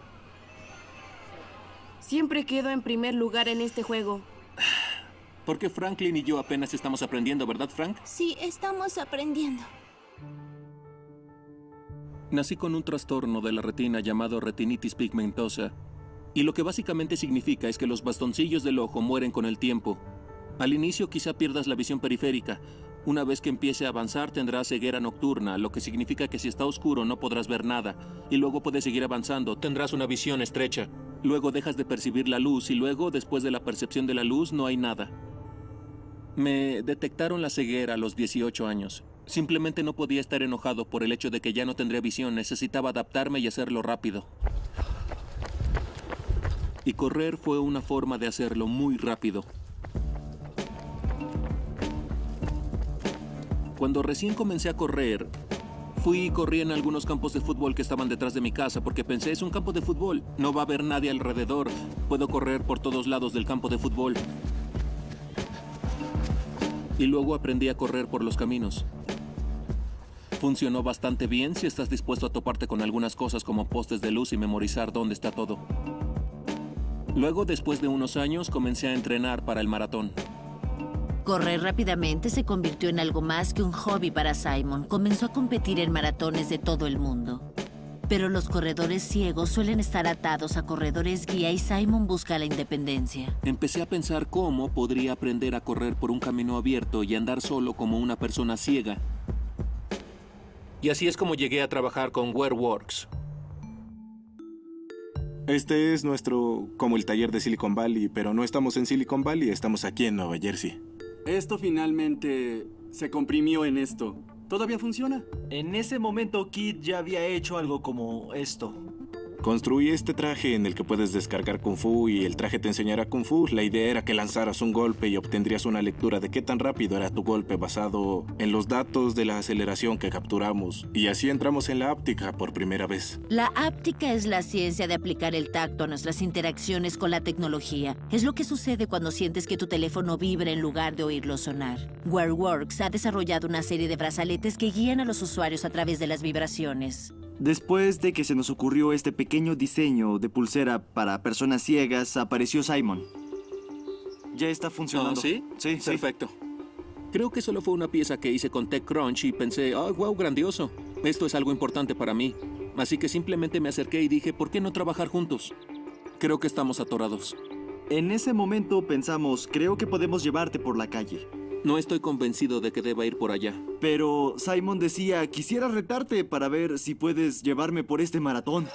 Siempre quedo en primer lugar en este juego. Porque Franklin y yo apenas estamos aprendiendo, ¿verdad, Frank? Sí, estamos aprendiendo. Nací con un trastorno de la retina llamado retinitis pigmentosa. Y lo que básicamente significa es que los bastoncillos del ojo mueren con el tiempo. Al inicio quizá pierdas la visión periférica. Una vez que empiece a avanzar tendrás ceguera nocturna, lo que significa que si está oscuro no podrás ver nada. Y luego puedes seguir avanzando, tendrás una visión estrecha. Luego dejas de percibir la luz y luego, después de la percepción de la luz, no hay nada. Me detectaron la ceguera a los 18 años. Simplemente no podía estar enojado por el hecho de que ya no tendría visión. Necesitaba adaptarme y hacerlo rápido. Y correr fue una forma de hacerlo muy rápido. Cuando recién comencé a correr, fui y corrí en algunos campos de fútbol que estaban detrás de mi casa porque pensé, es un campo de fútbol, no va a haber nadie alrededor, puedo correr por todos lados del campo de fútbol. Y luego aprendí a correr por los caminos. Funcionó bastante bien si estás dispuesto a toparte con algunas cosas como postes de luz y memorizar dónde está todo. Luego, después de unos años, comencé a entrenar para el maratón. Correr rápidamente se convirtió en algo más que un hobby para Simon. Comenzó a competir en maratones de todo el mundo. Pero los corredores ciegos suelen estar atados a corredores guía y Simon busca la independencia. Empecé a pensar cómo podría aprender a correr por un camino abierto y andar solo como una persona ciega. Y así es como llegué a trabajar con WearWorks. Este es nuestro, como el taller de Silicon Valley, pero no estamos en Silicon Valley, estamos aquí en Nueva Jersey. Esto finalmente se comprimió en esto. ¿Todavía funciona? En ese momento, Kit ya había hecho algo como esto. Construí este traje en el que puedes descargar Kung Fu y el traje te enseñará Kung Fu. La idea era que lanzaras un golpe y obtendrías una lectura de qué tan rápido era tu golpe basado en los datos de la aceleración que capturamos. Y así entramos en la áptica por primera vez. La áptica es la ciencia de aplicar el tacto a nuestras interacciones con la tecnología. Es lo que sucede cuando sientes que tu teléfono vibra en lugar de oírlo sonar. WearWorks ha desarrollado una serie de brazaletes que guían a los usuarios a través de las vibraciones. Después de que se nos ocurrió este pequeño diseño de pulsera para personas ciegas, apareció Simon. Ya está funcionando. ¿Oh, sí? Sí, perfecto. Creo que solo fue una pieza que hice con TechCrunch y pensé, oh, wow, grandioso. Esto es algo importante para mí. Así que simplemente me acerqué y dije, ¿por qué no trabajar juntos? Creo que estamos atorados. En ese momento pensamos, creo que podemos llevarte por la calle. No estoy convencido de que deba ir por allá. Pero Simon decía, quisiera retarte para ver si puedes llevarme por este maratón.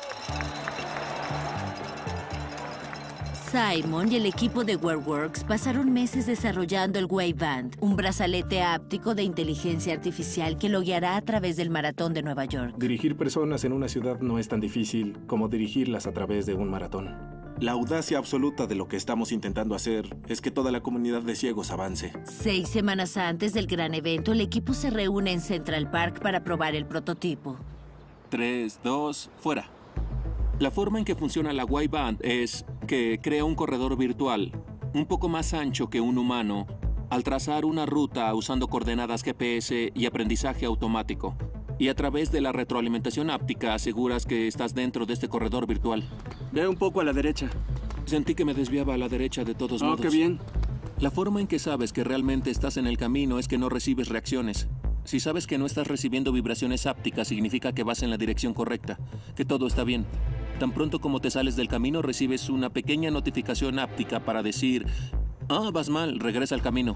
Simon y el equipo de WearWorks pasaron meses desarrollando el Waveband, un brazalete áptico de inteligencia artificial que lo guiará a través del maratón de Nueva York. Dirigir personas en una ciudad no es tan difícil como dirigirlas a través de un maratón. La audacia absoluta de lo que estamos intentando hacer es que toda la comunidad de ciegos avance. 6 semanas antes del gran evento, el equipo se reúne en Central Park para probar el prototipo. 3, 2, fuera. La forma en que funciona la Waveband es que crea un corredor virtual, un poco más ancho que un humano, al trazar una ruta usando coordenadas GPS y aprendizaje automático. Y a través de la retroalimentación áptica aseguras que estás dentro de este corredor virtual. Ve un poco a la derecha. Sentí que me desviaba a la derecha de todos modos. Oh, qué bien. La forma en que sabes que realmente estás en el camino es que no recibes reacciones. Si sabes que no estás recibiendo vibraciones ápticas, significa que vas en la dirección correcta, que todo está bien. Tan pronto como te sales del camino, recibes una pequeña notificación áptica para decir, ah, vas mal, regresa al camino.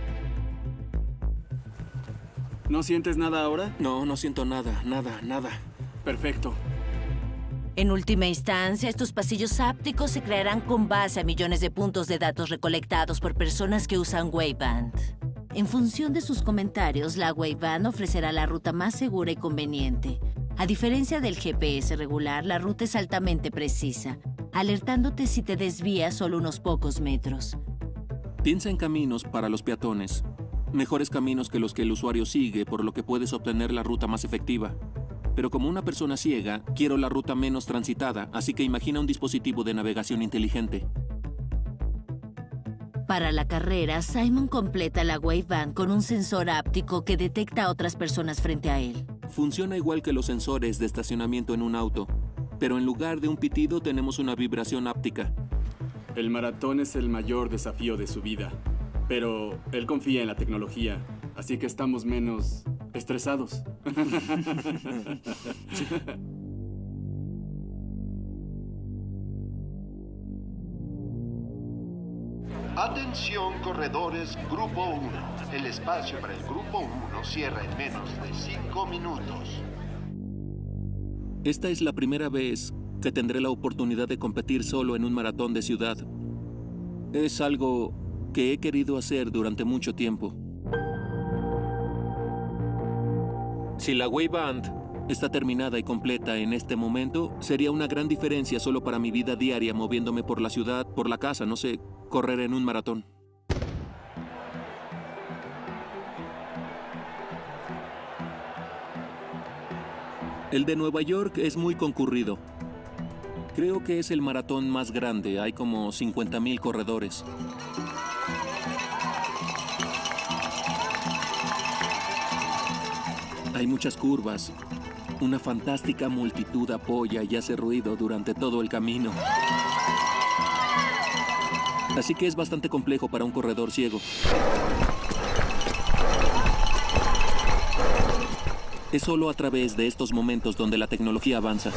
¿No sientes nada ahora? No siento nada. Perfecto. En última instancia, estos pasillos ápticos se crearán con base a millones de puntos de datos recolectados por personas que usan Waveband. En función de sus comentarios, la Waveband ofrecerá la ruta más segura y conveniente. A diferencia del GPS regular, la ruta es altamente precisa, alertándote si te desvías solo unos pocos metros. Piensa en caminos para los peatones. Mejores caminos que los que el usuario sigue, por lo que puedes obtener la ruta más efectiva. Pero como una persona ciega, quiero la ruta menos transitada, así que imagina un dispositivo de navegación inteligente. Para la carrera, Simon completa la Waveband con un sensor áptico que detecta a otras personas frente a él. Funciona igual que los sensores de estacionamiento en un auto, pero en lugar de un pitido tenemos una vibración áptica. El maratón es el mayor desafío de su vida, pero él confía en la tecnología, así que estamos menos estresados. Atención, corredores Grupo 1. El espacio para el Grupo 1 cierra en menos de 5 minutos. Esta es la primera vez que tendré la oportunidad de competir solo en un maratón de ciudad. Es algo que he querido hacer durante mucho tiempo. Si la Waveband está terminada y completa en este momento, sería una gran diferencia solo para mi vida diaria moviéndome por la ciudad, por la casa, no sé, correr en un maratón. El de Nueva York es muy concurrido. Creo que es el maratón más grande, hay como 50,000 corredores. Hay muchas curvas. Una fantástica multitud apoya y hace ruido durante todo el camino. Así que es bastante complejo para un corredor ciego. Es solo a través de estos momentos donde la tecnología avanza.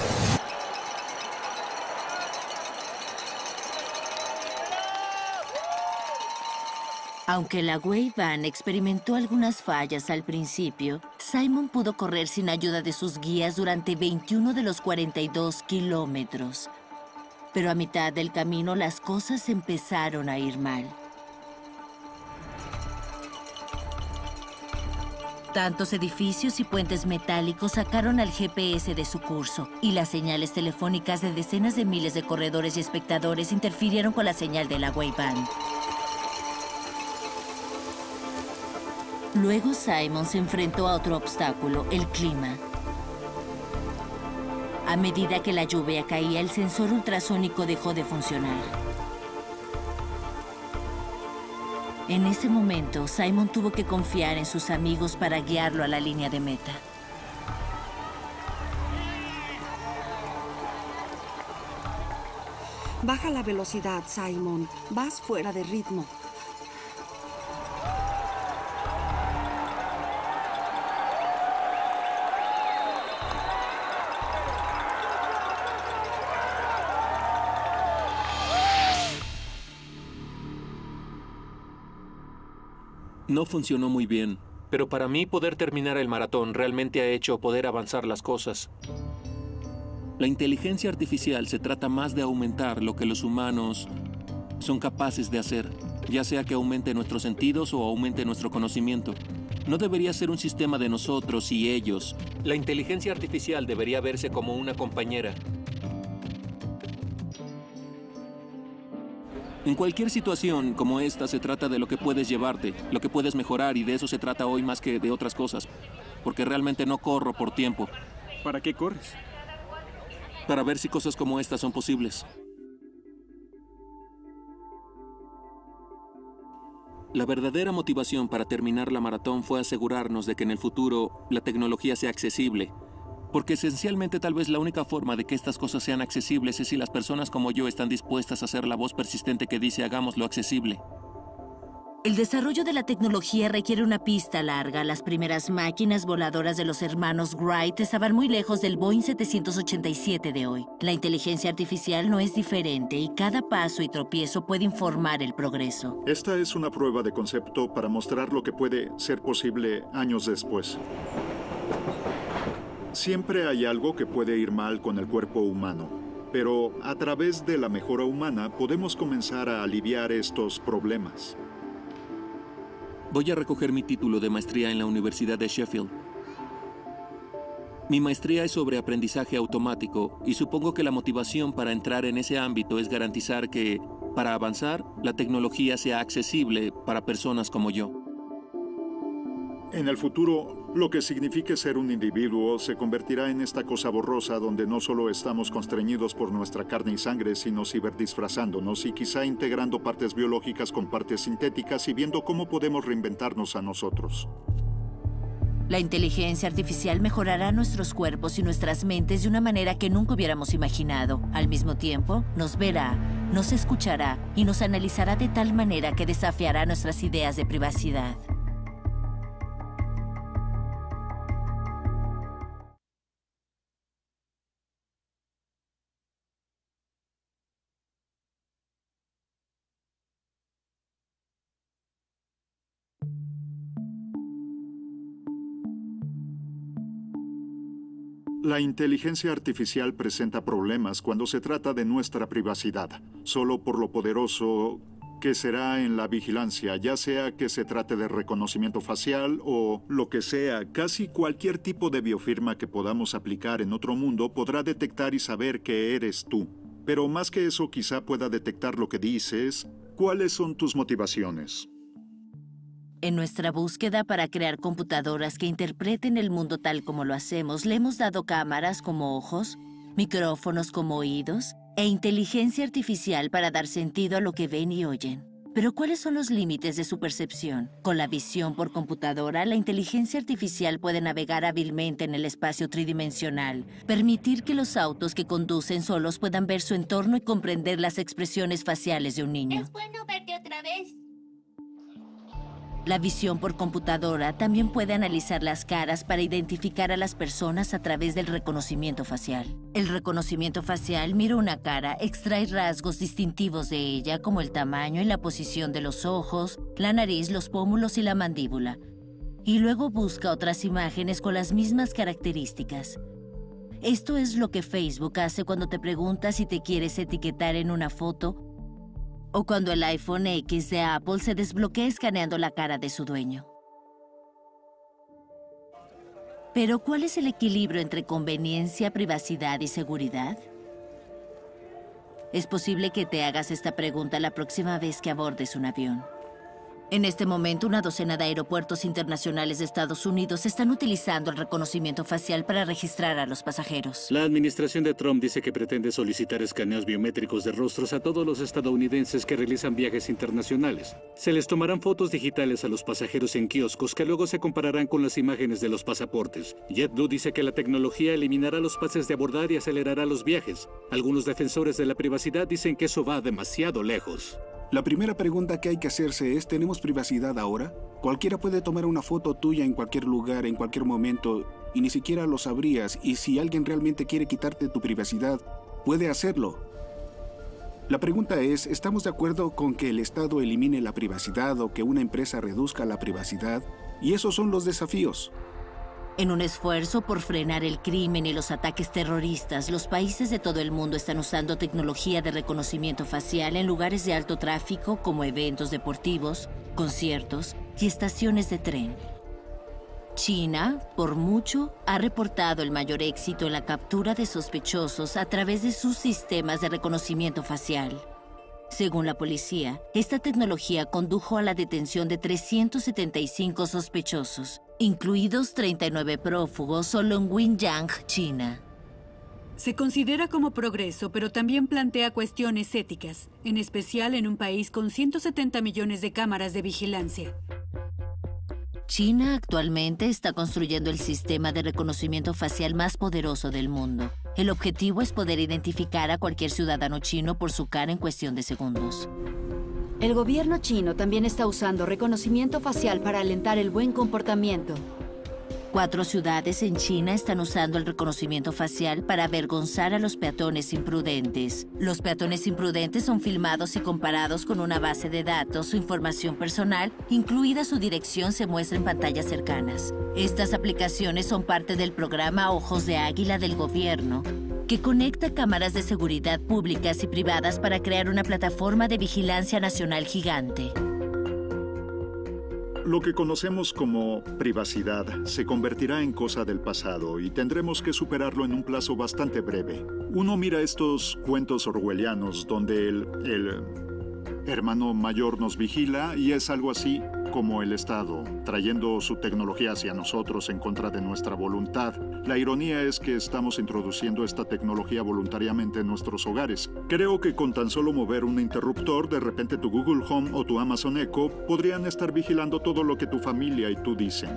Aunque la Waveband experimentó algunas fallas al principio, Simon pudo correr sin ayuda de sus guías durante 21 de los 42 kilómetros. Pero a mitad del camino las cosas empezaron a ir mal. Tantos edificios y puentes metálicos sacaron al GPS de su curso, y las señales telefónicas de decenas de miles de corredores y espectadores interfirieron con la señal de la Waveband. Luego Simon se enfrentó a otro obstáculo, el clima. A medida que la lluvia caía, el sensor ultrasónico dejó de funcionar. En ese momento, Simon tuvo que confiar en sus amigos para guiarlo a la línea de meta. Baja la velocidad, Simon. Vas fuera de ritmo. No funcionó muy bien, pero para mí poder terminar el maratón realmente ha hecho poder avanzar las cosas. La inteligencia artificial se trata más de aumentar lo que los humanos son capaces de hacer, ya sea que aumente nuestros sentidos o aumente nuestro conocimiento. No debería ser un sistema de nosotros y ellos. La inteligencia artificial debería verse como una compañera. En cualquier situación como esta se trata de lo que puedes llevarte, lo que puedes mejorar, y de eso se trata hoy más que de otras cosas. Porque realmente no corro por tiempo. ¿Para qué corres? Para ver si cosas como estas son posibles. La verdadera motivación para terminar la maratón fue asegurarnos de que en el futuro la tecnología sea accesible. Porque esencialmente tal vez la única forma de que estas cosas sean accesibles es si las personas como yo están dispuestas a ser la voz persistente que dice hagámoslo accesible. El desarrollo de la tecnología requiere una pista larga. Las primeras máquinas voladoras de los hermanos Wright estaban muy lejos del Boeing 787 de hoy. La inteligencia artificial no es diferente y cada paso y tropiezo puede informar el progreso. Esta es una prueba de concepto para mostrar lo que puede ser posible años después. Siempre hay algo que puede ir mal con el cuerpo humano, pero a través de la mejora humana podemos comenzar a aliviar estos problemas. Voy a recoger mi título de maestría en la Universidad de Sheffield. Mi maestría es sobre aprendizaje automático y supongo que la motivación para entrar en ese ámbito es garantizar que, para avanzar, la tecnología sea accesible para personas como yo. En el futuro, lo que signifique ser un individuo se convertirá en esta cosa borrosa donde no solo estamos constreñidos por nuestra carne y sangre, sino ciberdisfrazándonos y quizá integrando partes biológicas con partes sintéticas y viendo cómo podemos reinventarnos a nosotros. La inteligencia artificial mejorará nuestros cuerpos y nuestras mentes de una manera que nunca hubiéramos imaginado. Al mismo tiempo, nos verá, nos escuchará y nos analizará de tal manera que desafiará nuestras ideas de privacidad. La inteligencia artificial presenta problemas cuando se trata de nuestra privacidad, solo por lo poderoso que será en la vigilancia, ya sea que se trate de reconocimiento facial o lo que sea. Casi cualquier tipo de biofirma que podamos aplicar en otro mundo podrá detectar y saber que eres tú. Pero más que eso, quizá pueda detectar lo que dices. ¿Cuáles son tus motivaciones? En nuestra búsqueda para crear computadoras que interpreten el mundo tal como lo hacemos, le hemos dado cámaras como ojos, micrófonos como oídos e inteligencia artificial para dar sentido a lo que ven y oyen. Pero ¿cuáles son los límites de su percepción? Con la visión por computadora, la inteligencia artificial puede navegar hábilmente en el espacio tridimensional, permitir que los autos que conducen solos puedan ver su entorno y comprender las expresiones faciales de un niño. Es bueno verte otra vez. La visión por computadora también puede analizar las caras para identificar a las personas a través del reconocimiento facial. El reconocimiento facial mira una cara, extrae rasgos distintivos de ella, como el tamaño y la posición de los ojos, la nariz, los pómulos y la mandíbula. Y luego busca otras imágenes con las mismas características. Esto es lo que Facebook hace cuando te pregunta si te quieres etiquetar en una foto o cuando el iPhone X de Apple se desbloquea escaneando la cara de su dueño. Pero, ¿cuál es el equilibrio entre conveniencia, privacidad y seguridad? Es posible que te hagas esta pregunta la próxima vez que abordes un avión. En este momento, una docena de aeropuertos internacionales de Estados Unidos están utilizando el reconocimiento facial para registrar a los pasajeros. La administración de Trump dice que pretende solicitar escaneos biométricos de rostros a todos los estadounidenses que realizan viajes internacionales. Se les tomarán fotos digitales a los pasajeros en kioscos que luego se compararán con las imágenes de los pasaportes. JetBlue dice que la tecnología eliminará los pases de abordar y acelerará los viajes. Algunos defensores de la privacidad dicen que eso va demasiado lejos. La primera pregunta que hay que hacerse es, ¿tenemos privacidad ahora? Cualquiera puede tomar una foto tuya en cualquier lugar, en cualquier momento, y ni siquiera lo sabrías. Y si alguien realmente quiere quitarte tu privacidad, puede hacerlo. La pregunta es, ¿estamos de acuerdo con que el Estado elimine la privacidad o que una empresa reduzca la privacidad? Y esos son los desafíos. En un esfuerzo por frenar el crimen y los ataques terroristas, los países de todo el mundo están usando tecnología de reconocimiento facial en lugares de alto tráfico como eventos deportivos, conciertos y estaciones de tren. China, por mucho, ha reportado el mayor éxito en la captura de sospechosos a través de sus sistemas de reconocimiento facial. Según la policía, esta tecnología condujo a la detención de 375 sospechosos, incluidos 39 prófugos solo en Weiyang, China. Se considera como progreso, pero también plantea cuestiones éticas, en especial en un país con 170 millones de cámaras de vigilancia. China actualmente está construyendo el sistema de reconocimiento facial más poderoso del mundo. El objetivo es poder identificar a cualquier ciudadano chino por su cara en cuestión de segundos. El gobierno chino también está usando reconocimiento facial para alentar el buen comportamiento. 4 ciudades en China están usando el reconocimiento facial para avergonzar a los peatones imprudentes. Los peatones imprudentes son filmados y comparados con una base de datos. Su información personal, incluida su dirección, se muestra en pantallas cercanas. Estas aplicaciones son parte del programa Ojos de Águila del gobierno, que conecta cámaras de seguridad públicas y privadas para crear una plataforma de vigilancia nacional gigante. Lo que conocemos como privacidad se convertirá en cosa del pasado y tendremos que superarlo en un plazo bastante breve. Uno mira estos cuentos orwellianos donde el hermano mayor nos vigila y es algo así como el Estado, trayendo su tecnología hacia nosotros en contra de nuestra voluntad. La ironía es que estamos introduciendo esta tecnología voluntariamente en nuestros hogares. Creo que con tan solo mover un interruptor, de repente tu Google Home o tu Amazon Echo podrían estar vigilando todo lo que tu familia y tú dicen.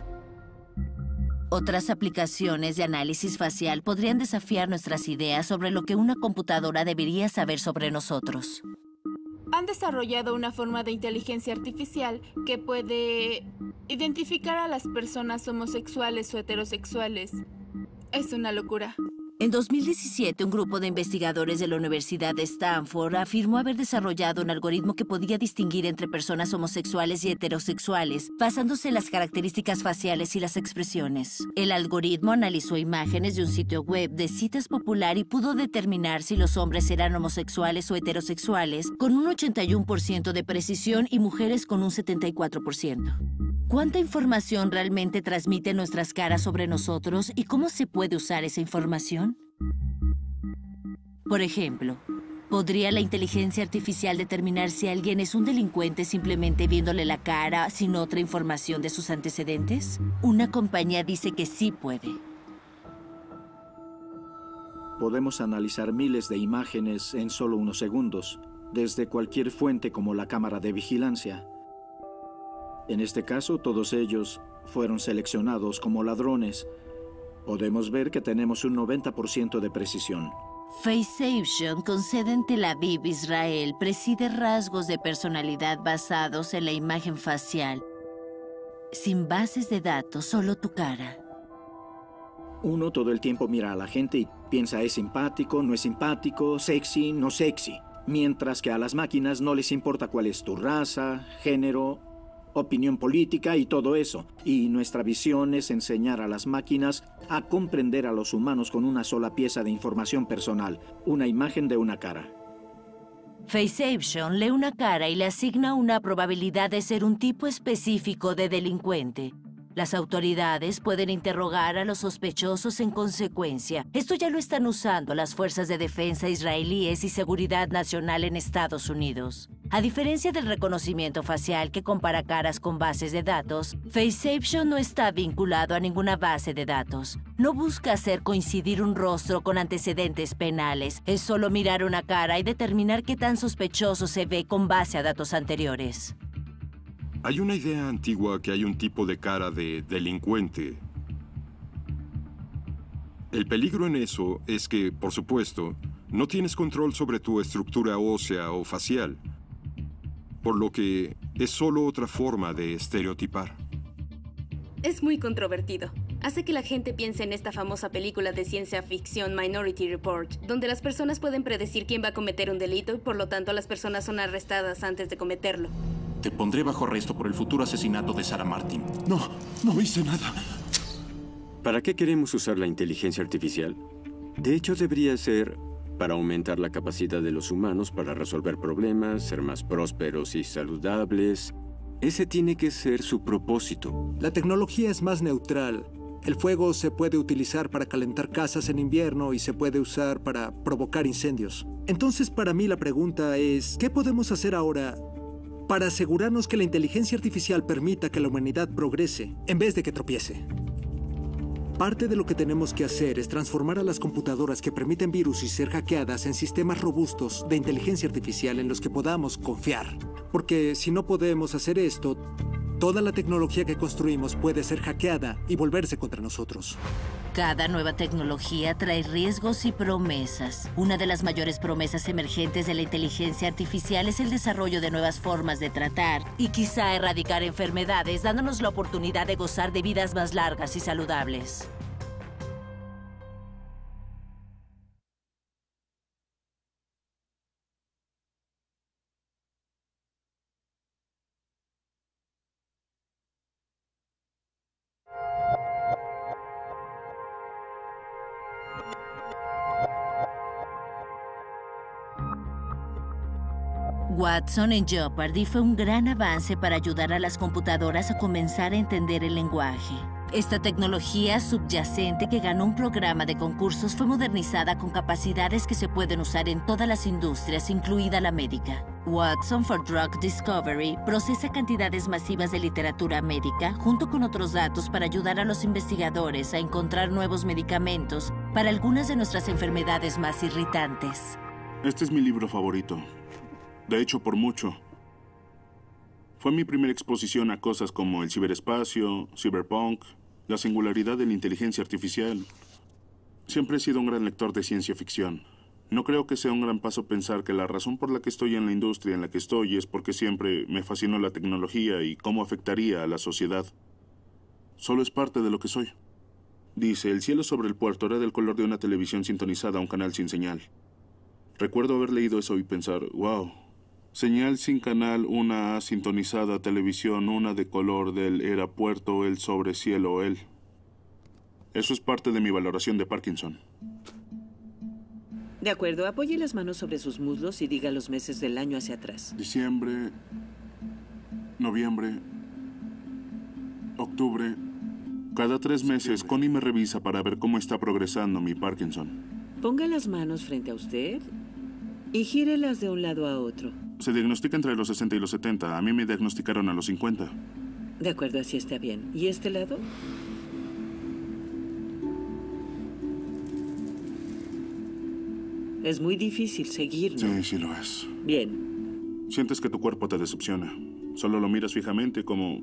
Otras aplicaciones de análisis facial podrían desafiar nuestras ideas sobre lo que una computadora debería saber sobre nosotros. Han desarrollado una forma de inteligencia artificial que puede identificar a las personas homosexuales o heterosexuales. Es una locura. En 2017, un grupo de investigadores de la Universidad de Stanford afirmó haber desarrollado un algoritmo que podía distinguir entre personas homosexuales y heterosexuales, basándose en las características faciales y las expresiones. El algoritmo analizó imágenes de un sitio web de citas popular y pudo determinar si los hombres eran homosexuales o heterosexuales con un 81% de precisión y mujeres con un 74%. ¿Cuánta información realmente transmiten nuestras caras sobre nosotros y cómo se puede usar esa información? Por ejemplo, ¿podría la inteligencia artificial determinar si alguien es un delincuente simplemente viéndole la cara sin otra información de sus antecedentes? Una compañía dice que sí puede. Podemos analizar miles de imágenes en solo unos segundos, desde cualquier fuente como la cámara de vigilancia. En este caso, todos ellos fueron seleccionados como ladrones. Podemos ver que tenemos un 90% de precisión. Faceaption, con sede en Tel Aviv, Israel, preside rasgos de personalidad basados en la imagen facial. Sin bases de datos, solo tu cara. Uno todo el tiempo mira a la gente y piensa es simpático, no es simpático, sexy, no sexy. Mientras que a las máquinas no les importa cuál es tu raza, género, opinión política y todo eso. Y nuestra visión es enseñar a las máquinas a comprender a los humanos con una sola pieza de información personal, una imagen de una cara. Faceaption lee una cara y le asigna una probabilidad de ser un tipo específico de delincuente. Las autoridades pueden interrogar a los sospechosos en consecuencia. Esto ya lo están usando las fuerzas de defensa israelíes y seguridad nacional en Estados Unidos. A diferencia del reconocimiento facial que compara caras con bases de datos, Faceception no está vinculado a ninguna base de datos. No busca hacer coincidir un rostro con antecedentes penales. Es solo mirar una cara y determinar qué tan sospechoso se ve con base a datos anteriores. Hay una idea antigua que hay un tipo de cara de delincuente. El peligro en eso es que, por supuesto, no tienes control sobre tu estructura ósea o facial, por lo que es solo otra forma de estereotipar. Es muy controvertido. Hace que la gente piense en esta famosa película de ciencia ficción Minority Report, donde las personas pueden predecir quién va a cometer un delito y por lo tanto las personas son arrestadas antes de cometerlo. Te pondré bajo arresto por el futuro asesinato de Sarah Martin. No hice nada. ¿Para qué queremos usar la inteligencia artificial? De hecho, debería ser para aumentar la capacidad de los humanos para resolver problemas, ser más prósperos y saludables. Ese tiene que ser su propósito. La tecnología es más neutral. El fuego se puede utilizar para calentar casas en invierno y se puede usar para provocar incendios. Entonces, para mí la pregunta es, ¿qué podemos hacer ahora para asegurarnos que la inteligencia artificial permita que la humanidad progrese en vez de que tropiece? Parte de lo que tenemos que hacer es transformar a las computadoras que permiten virus y ser hackeadas en sistemas robustos de inteligencia artificial en los que podamos confiar. Porque si no podemos hacer esto, toda la tecnología que construimos puede ser hackeada y volverse contra nosotros. Cada nueva tecnología trae riesgos y promesas. Una de las mayores promesas emergentes de la inteligencia artificial es el desarrollo de nuevas formas de tratar y quizá erradicar enfermedades, dándonos la oportunidad de gozar de vidas más largas y saludables. Watson en Jeopardy fue un gran avance para ayudar a las computadoras a comenzar a entender el lenguaje. Esta tecnología subyacente que ganó un programa de concursos fue modernizada con capacidades que se pueden usar en todas las industrias, incluida la médica. Watson for Drug Discovery procesa cantidades masivas de literatura médica junto con otros datos para ayudar a los investigadores a encontrar nuevos medicamentos para algunas de nuestras enfermedades más irritantes. Este es mi libro favorito. De hecho, por mucho. Fue mi primera exposición a cosas como el ciberespacio, cyberpunk, la singularidad de la inteligencia artificial. Siempre he sido un gran lector de ciencia ficción. No creo que sea un gran paso pensar que la razón por la que estoy en la industria en la que estoy es porque siempre me fascinó la tecnología y cómo afectaría a la sociedad. Solo es parte de lo que soy. Dice, el cielo sobre el puerto era del color de una televisión sintonizada a un canal sin señal. Recuerdo haber leído eso y pensar, wow. Señal sin canal, una A sintonizada, televisión, una de color del era puerto, el sobre cielo, él. Eso es parte de mi valoración de Parkinson. De acuerdo, apoye las manos sobre sus muslos y diga los meses del año hacia atrás. Diciembre, noviembre, octubre. Cada 3 meses, Connie me revisa para ver cómo está progresando mi Parkinson. Ponga las manos frente a usted y gírelas de un lado a otro. Se diagnostica entre los 60 y los 70. A mí me diagnosticaron a los 50. De acuerdo, así está bien. ¿Y este lado? Es muy difícil seguirlo. Sí, sí lo es. Bien. Sientes que tu cuerpo te decepciona. Solo lo miras fijamente como...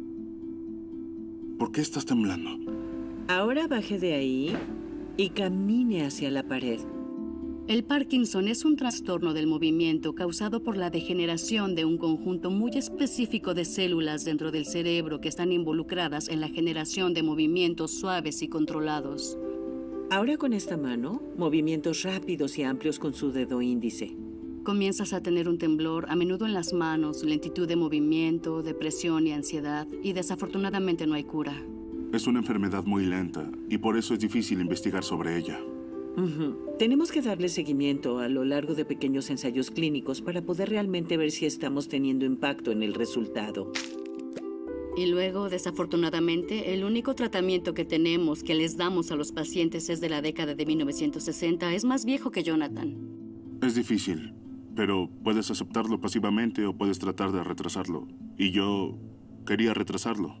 ¿Por qué estás temblando? Ahora baje de ahí y camine hacia la pared. El Parkinson es un trastorno del movimiento causado por la degeneración de un conjunto muy específico de células dentro del cerebro que están involucradas en la generación de movimientos suaves y controlados. Ahora con esta mano, movimientos rápidos y amplios con su dedo índice. Comienzas a tener un temblor, a menudo en las manos, lentitud de movimiento, depresión y ansiedad, y desafortunadamente no hay cura. Es una enfermedad muy lenta, y por eso es difícil investigar sobre ella. Tenemos que darle seguimiento a lo largo de pequeños ensayos clínicos para poder realmente ver si estamos teniendo impacto en el resultado. Y luego, desafortunadamente, el único tratamiento que tenemos, que les damos a los pacientes, es de la década de 1960. Es más viejo que Jonathan. Es difícil, pero puedes aceptarlo pasivamente o puedes tratar de retrasarlo. Y yo quería retrasarlo.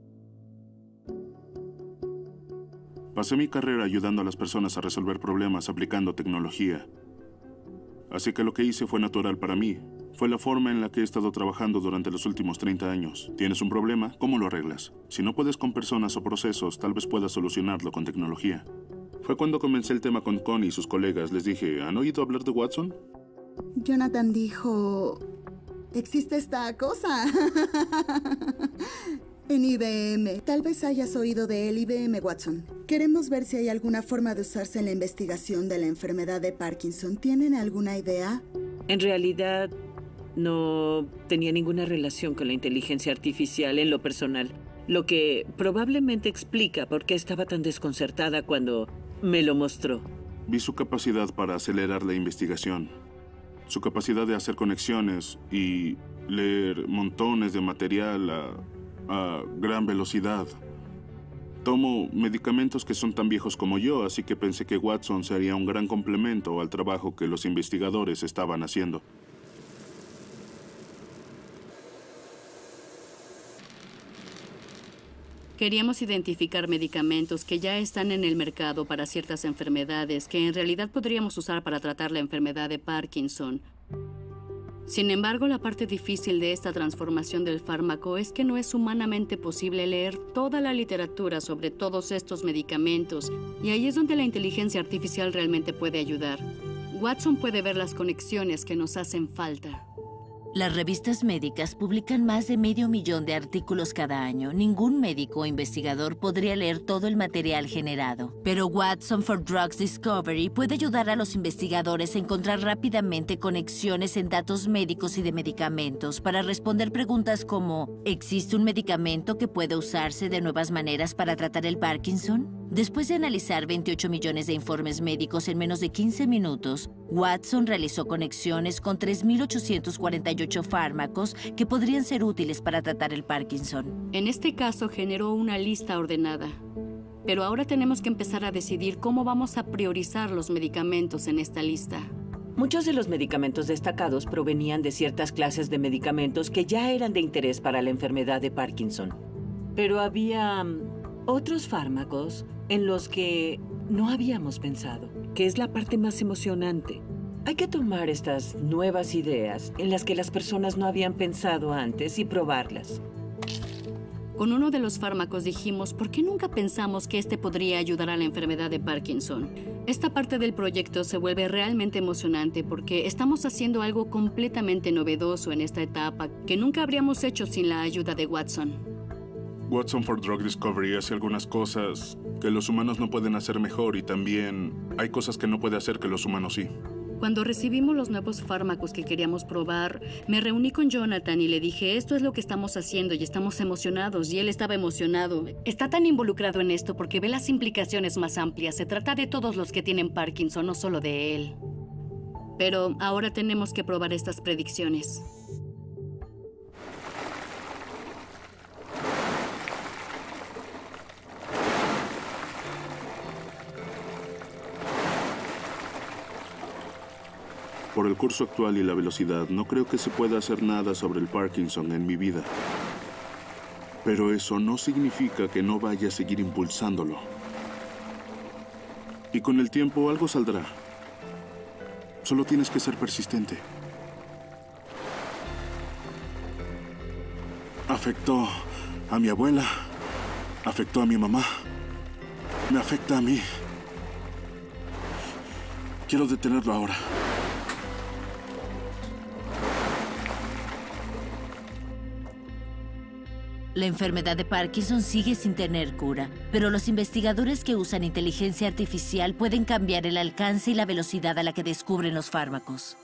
Pasé mi carrera ayudando a las personas a resolver problemas aplicando tecnología. Así que lo que hice fue natural para mí. Fue la forma en la que he estado trabajando durante los últimos 30 años. ¿Tienes un problema? ¿Cómo lo arreglas? Si no puedes con personas o procesos, tal vez puedas solucionarlo con tecnología. Fue cuando comencé el tema con Connie y sus colegas. Les dije, ¿han oído hablar de Watson? Jonathan dijo... existe esta cosa. En IBM. Tal vez hayas oído de él, IBM Watson. Queremos ver si hay alguna forma de usarse en la investigación de la enfermedad de Parkinson. ¿Tienen alguna idea? En realidad, no tenía ninguna relación con la inteligencia artificial en lo personal, lo que probablemente explica por qué estaba tan desconcertada cuando me lo mostró. Vi su capacidad para acelerar la investigación, su capacidad de hacer conexiones y leer montones de material a gran velocidad. Tomo medicamentos que son tan viejos como yo, así que pensé que Watson sería un gran complemento al trabajo que los investigadores estaban haciendo. Queríamos identificar medicamentos que ya están en el mercado para ciertas enfermedades que en realidad podríamos usar para tratar la enfermedad de Parkinson. Sin embargo, la parte difícil de esta transformación del fármaco es que no es humanamente posible leer toda la literatura sobre todos estos medicamentos, y ahí es donde la inteligencia artificial realmente puede ayudar. Watson puede ver las conexiones que nos hacen falta. Las revistas médicas publican más de 500,000 de artículos cada año. Ningún médico o investigador podría leer todo el material generado. Pero Watson for Drugs Discovery puede ayudar a los investigadores a encontrar rápidamente conexiones en datos médicos y de medicamentos para responder preguntas como ¿existe un medicamento que puede usarse de nuevas maneras para tratar el Parkinson? Después de analizar 28 millones de informes médicos en menos de 15 minutos, Watson realizó conexiones con 3.848 fármacos que podrían ser útiles para tratar el Parkinson. En este caso, generó una lista ordenada. Pero ahora tenemos que empezar a decidir cómo vamos a priorizar los medicamentos en esta lista. Muchos de los medicamentos destacados provenían de ciertas clases de medicamentos que ya eran de interés para la enfermedad de Parkinson. Pero había otros fármacos en los que no habíamos pensado, que es la parte más emocionante. Hay que tomar estas nuevas ideas en las que las personas no habían pensado antes y probarlas. Con uno de los fármacos dijimos, ¿por qué nunca pensamos que este podría ayudar a la enfermedad de Parkinson? Esta parte del proyecto se vuelve realmente emocionante porque estamos haciendo algo completamente novedoso en esta etapa que nunca habríamos hecho sin la ayuda de Watson. Watson for Drug Discovery hace algunas cosas que los humanos no pueden hacer mejor y también hay cosas que no puede hacer que los humanos sí. Cuando recibimos los nuevos fármacos que queríamos probar, me reuní con Jonathan y le dije, esto es lo que estamos haciendo y estamos emocionados, y él estaba emocionado. Está tan involucrado en esto porque ve las implicaciones más amplias. Se trata de todos los que tienen Parkinson, no solo de él. Pero ahora tenemos que probar estas predicciones. Por el curso actual y la velocidad, no creo que se pueda hacer nada sobre el Parkinson en mi vida. Pero eso no significa que no vaya a seguir impulsándolo. Y con el tiempo algo saldrá. Solo tienes que ser persistente. Afectó a mi abuela, afectó a mi mamá, me afecta a mí. Quiero detenerlo ahora. La enfermedad de Parkinson sigue sin tener cura, pero los investigadores que usan inteligencia artificial pueden cambiar el alcance y la velocidad a la que descubren los fármacos.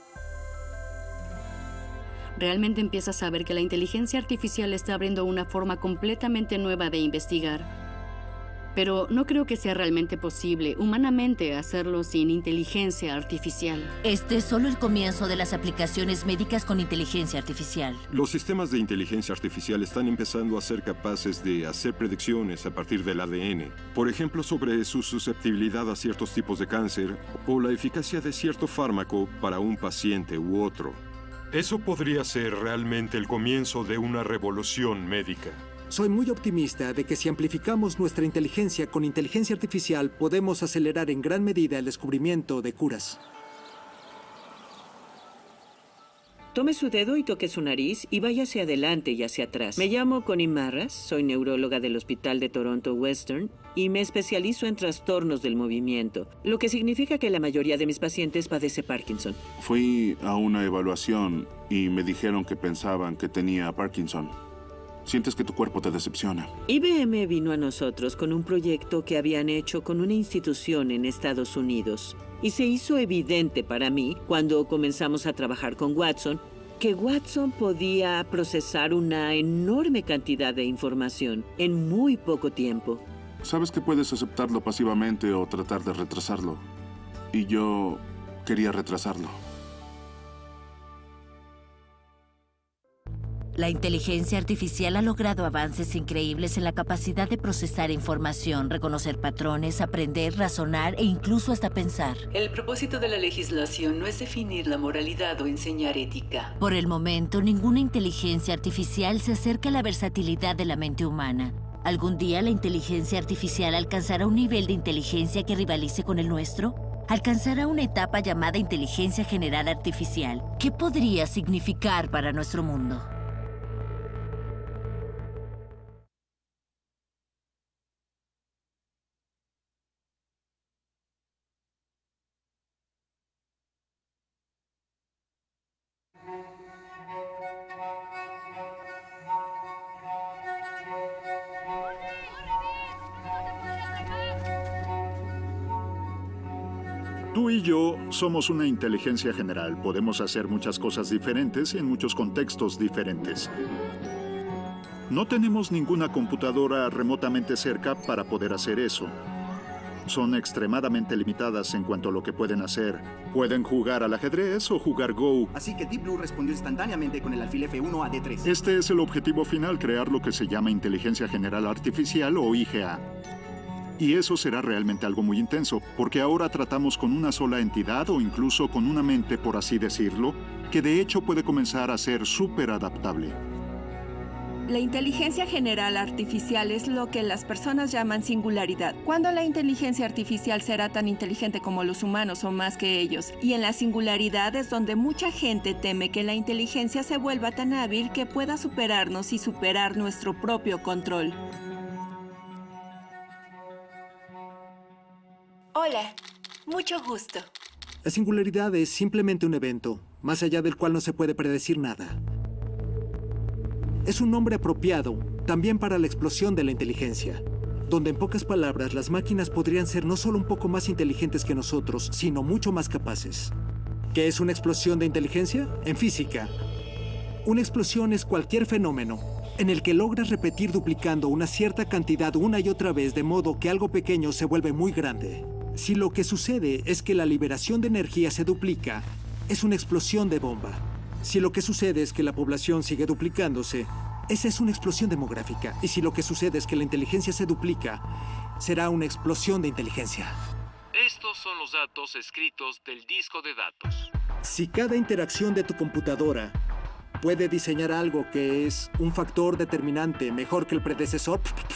Realmente empiezas a ver que la inteligencia artificial está abriendo una forma completamente nueva de investigar. Pero no creo que sea realmente posible humanamente hacerlo sin inteligencia artificial. Este es solo el comienzo de las aplicaciones médicas con inteligencia artificial. Los sistemas de inteligencia artificial están empezando a ser capaces de hacer predicciones a partir del ADN. Por ejemplo, sobre su susceptibilidad a ciertos tipos de cáncer o la eficacia de cierto fármaco para un paciente u otro. Eso podría ser realmente el comienzo de una revolución médica. Soy muy optimista de que si amplificamos nuestra inteligencia con inteligencia artificial, podemos acelerar en gran medida el descubrimiento de curas. Tome su dedo y toque su nariz y vaya hacia adelante y hacia atrás. Me llamo Connie Marras, soy neuróloga del Hospital de Toronto Western y me especializo en trastornos del movimiento, lo que significa que la mayoría de mis pacientes padece Parkinson. Fui a una evaluación y me dijeron que pensaban que tenía Parkinson. Sientes que tu cuerpo te decepciona. IBM vino a nosotros con un proyecto que habían hecho con una institución en Estados Unidos. Y se hizo evidente para mí, cuando comenzamos a trabajar con Watson, que Watson podía procesar una enorme cantidad de información en muy poco tiempo. Sabes que puedes aceptarlo pasivamente o tratar de retrasarlo. Y yo quería retrasarlo. La inteligencia artificial ha logrado avances increíbles en la capacidad de procesar información, reconocer patrones, aprender, razonar e incluso hasta pensar. El propósito de la legislación no es definir la moralidad o enseñar ética. Por el momento, ninguna inteligencia artificial se acerca a la versatilidad de la mente humana. ¿Algún día la inteligencia artificial alcanzará un nivel de inteligencia que rivalice con el nuestro? ¿Alcanzará una etapa llamada inteligencia general artificial? ¿Qué podría significar para nuestro mundo? Tú y yo somos una inteligencia general. Podemos hacer muchas cosas diferentes en muchos contextos diferentes. No tenemos ninguna computadora remotamente cerca para poder hacer eso. Son extremadamente limitadas en cuanto a lo que pueden hacer. Pueden jugar al ajedrez o jugar Go. Así que Deep Blue respondió instantáneamente con el alfil F1 a D3. Este es el objetivo final, crear lo que se llama Inteligencia General Artificial o IGA. Y eso será realmente algo muy intenso, porque ahora tratamos con una sola entidad o incluso con una mente, por así decirlo, que de hecho puede comenzar a ser súper adaptable. La inteligencia general artificial es lo que las personas llaman singularidad. ¿Cuándo la inteligencia artificial será tan inteligente como los humanos o más que ellos? Y en la singularidad es donde mucha gente teme que la inteligencia se vuelva tan hábil que pueda superarnos y superar nuestro propio control. Hola, mucho gusto. La singularidad es simplemente un evento, más allá del cual no se puede predecir nada. Es un nombre apropiado también para la explosión de la inteligencia, donde en pocas palabras las máquinas podrían ser no solo un poco más inteligentes que nosotros, sino mucho más capaces. ¿Qué es una explosión de inteligencia? En física, una explosión es cualquier fenómeno en el que logras repetir duplicando una cierta cantidad una y otra vez de modo que algo pequeño se vuelve muy grande. Si lo que sucede es que la liberación de energía se duplica, es una explosión de bomba. Si lo que sucede es que la población sigue duplicándose, esa es una explosión demográfica. Y si lo que sucede es que la inteligencia se duplica, será una explosión de inteligencia. Estos son los datos escritos del disco de datos. Si cada interacción de tu computadora puede diseñar algo que es un factor determinante mejor que el predecesor,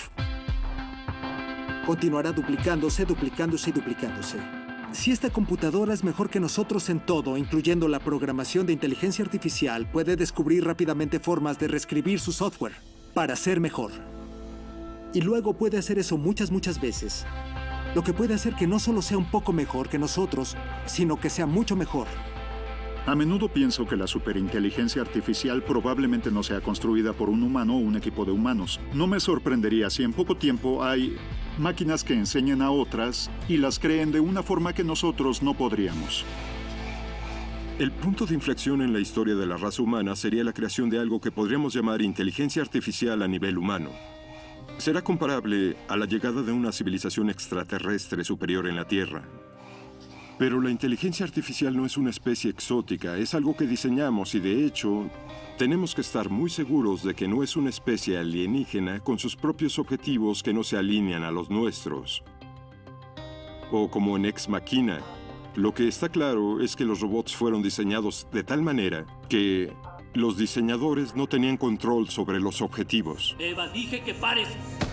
continuará duplicándose, duplicándose y duplicándose. Si esta computadora es mejor que nosotros en todo, incluyendo la programación de inteligencia artificial, puede descubrir rápidamente formas de reescribir su software para ser mejor. Y luego puede hacer eso muchas veces. Lo que puede hacer que no solo sea un poco mejor que nosotros, sino que sea mucho mejor. A menudo pienso que la superinteligencia artificial probablemente no sea construida por un humano o un equipo de humanos. No me sorprendería si en poco tiempo hay máquinas que enseñen a otras y las creen de una forma que nosotros no podríamos. El punto de inflexión en la historia de la raza humana sería la creación de algo que podríamos llamar inteligencia artificial a nivel humano. Será comparable a la llegada de una civilización extraterrestre superior en la Tierra. Pero la inteligencia artificial no es una especie exótica, es algo que diseñamos y de hecho tenemos que estar muy seguros de que no es una especie alienígena con sus propios objetivos que no se alinean a los nuestros. O como en Ex Machina, lo que está claro es que los robots fueron diseñados de tal manera que los diseñadores no tenían control sobre los objetivos. Eva, dije que pares.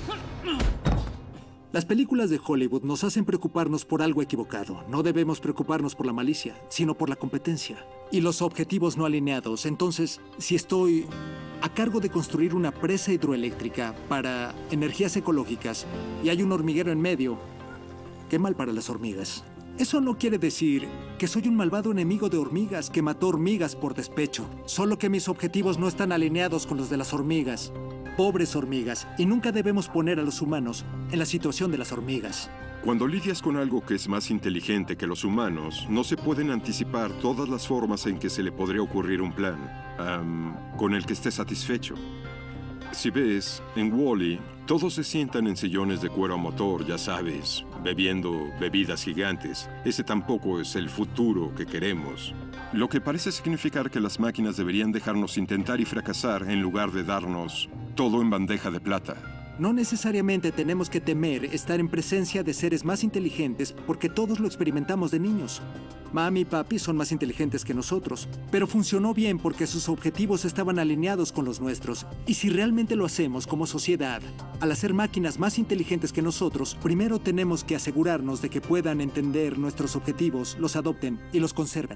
Las películas de Hollywood nos hacen preocuparnos por algo equivocado. No debemos preocuparnos por la malicia, sino por la competencia. Y los objetivos no alineados. Entonces, si estoy a cargo de construir una presa hidroeléctrica para energías ecológicas y hay un hormiguero en medio, qué mal para las hormigas. Eso no quiere decir que soy un malvado enemigo de hormigas que mató hormigas por despecho. Solo que mis objetivos no están alineados con los de las hormigas. Pobres hormigas, y nunca debemos poner a los humanos en la situación de las hormigas. Cuando lidias con algo que es más inteligente que los humanos, no se pueden anticipar todas las formas en que se le podría ocurrir un plan con el que esté satisfecho. Si ves, en Wall-E, todos se sientan en sillones de cuero a motor, ya sabes, bebiendo bebidas gigantes. Ese tampoco es el futuro que queremos. Lo que parece significar que las máquinas deberían dejarnos intentar y fracasar en lugar de darnos todo en bandeja de plata. No necesariamente tenemos que temer estar en presencia de seres más inteligentes porque todos lo experimentamos de niños. Mami y papi son más inteligentes que nosotros, pero funcionó bien porque sus objetivos estaban alineados con los nuestros. Y si realmente lo hacemos como sociedad, al hacer máquinas más inteligentes que nosotros, primero tenemos que asegurarnos de que puedan entender nuestros objetivos, los adopten y los conserven.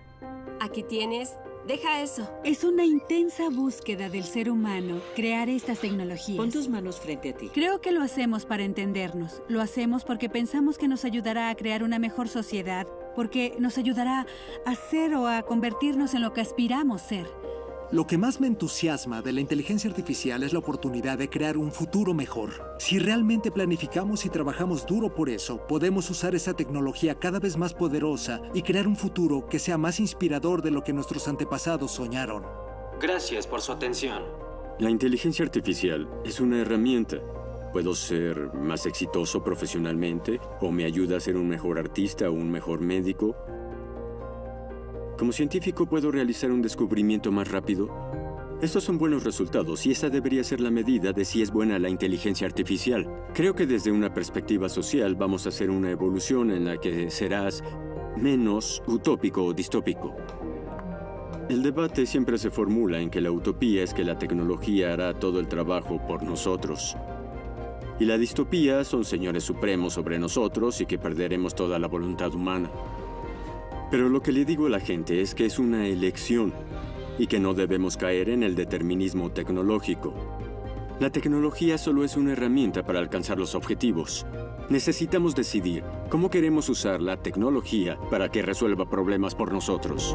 Aquí tienes. Deja eso. Es una intensa búsqueda del ser humano crear estas tecnologías. Pon tus manos frente a ti. Creo que lo hacemos para entendernos. Lo hacemos porque pensamos que nos ayudará a crear una mejor sociedad, porque nos ayudará a ser o a convertirnos en lo que aspiramos ser. Lo que más me entusiasma de la inteligencia artificial es la oportunidad de crear un futuro mejor. Si realmente planificamos y trabajamos duro por eso, podemos usar esa tecnología cada vez más poderosa y crear un futuro que sea más inspirador de lo que nuestros antepasados soñaron. Gracias por su atención. La inteligencia artificial es una herramienta. Puedo ser más exitoso profesionalmente o me ayuda a ser un mejor artista o un mejor médico. Como científico, ¿puedo realizar un descubrimiento más rápido? Estos son buenos resultados y esa debería ser la medida de si es buena la inteligencia artificial. Creo que desde una perspectiva social vamos a hacer una evolución en la que serás menos utópico o distópico. El debate siempre se formula en que la utopía es que la tecnología hará todo el trabajo por nosotros. Y la distopía son señores supremos sobre nosotros y que perderemos toda la voluntad humana. Pero lo que le digo a la gente es que es una elección y que no debemos caer en el determinismo tecnológico. La tecnología solo es una herramienta para alcanzar los objetivos. Necesitamos decidir cómo queremos usar la tecnología para que resuelva problemas por nosotros.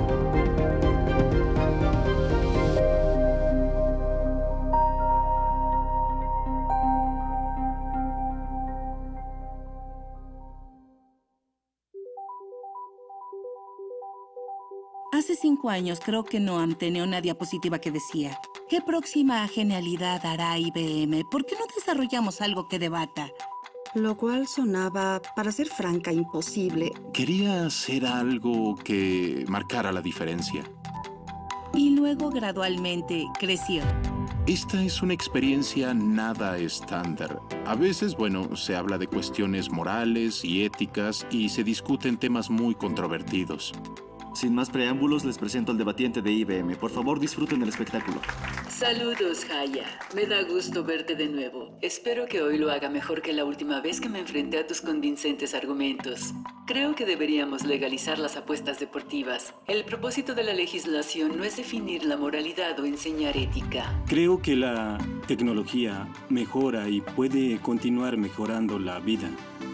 Hace 5 años creo que Noam tenía una diapositiva que decía: ¿qué próxima genialidad hará IBM? ¿Por qué no desarrollamos algo que debata? Lo cual sonaba, para ser franca, imposible. Quería hacer algo que marcara la diferencia. Y luego gradualmente creció. Esta es una experiencia nada estándar. A veces, bueno, se habla de cuestiones morales y éticas y se discuten temas muy controvertidos. Sin más preámbulos, les presento al debatiente de IBM. Por favor, disfruten del espectáculo. Saludos, Haya. Me da gusto verte de nuevo. Espero que hoy lo haga mejor que la última vez que me enfrenté a tus convincentes argumentos. Creo que deberíamos legalizar las apuestas deportivas. El propósito de la legislación no es definir la moralidad o enseñar ética. Creo que la tecnología mejora y puede continuar mejorando la vida.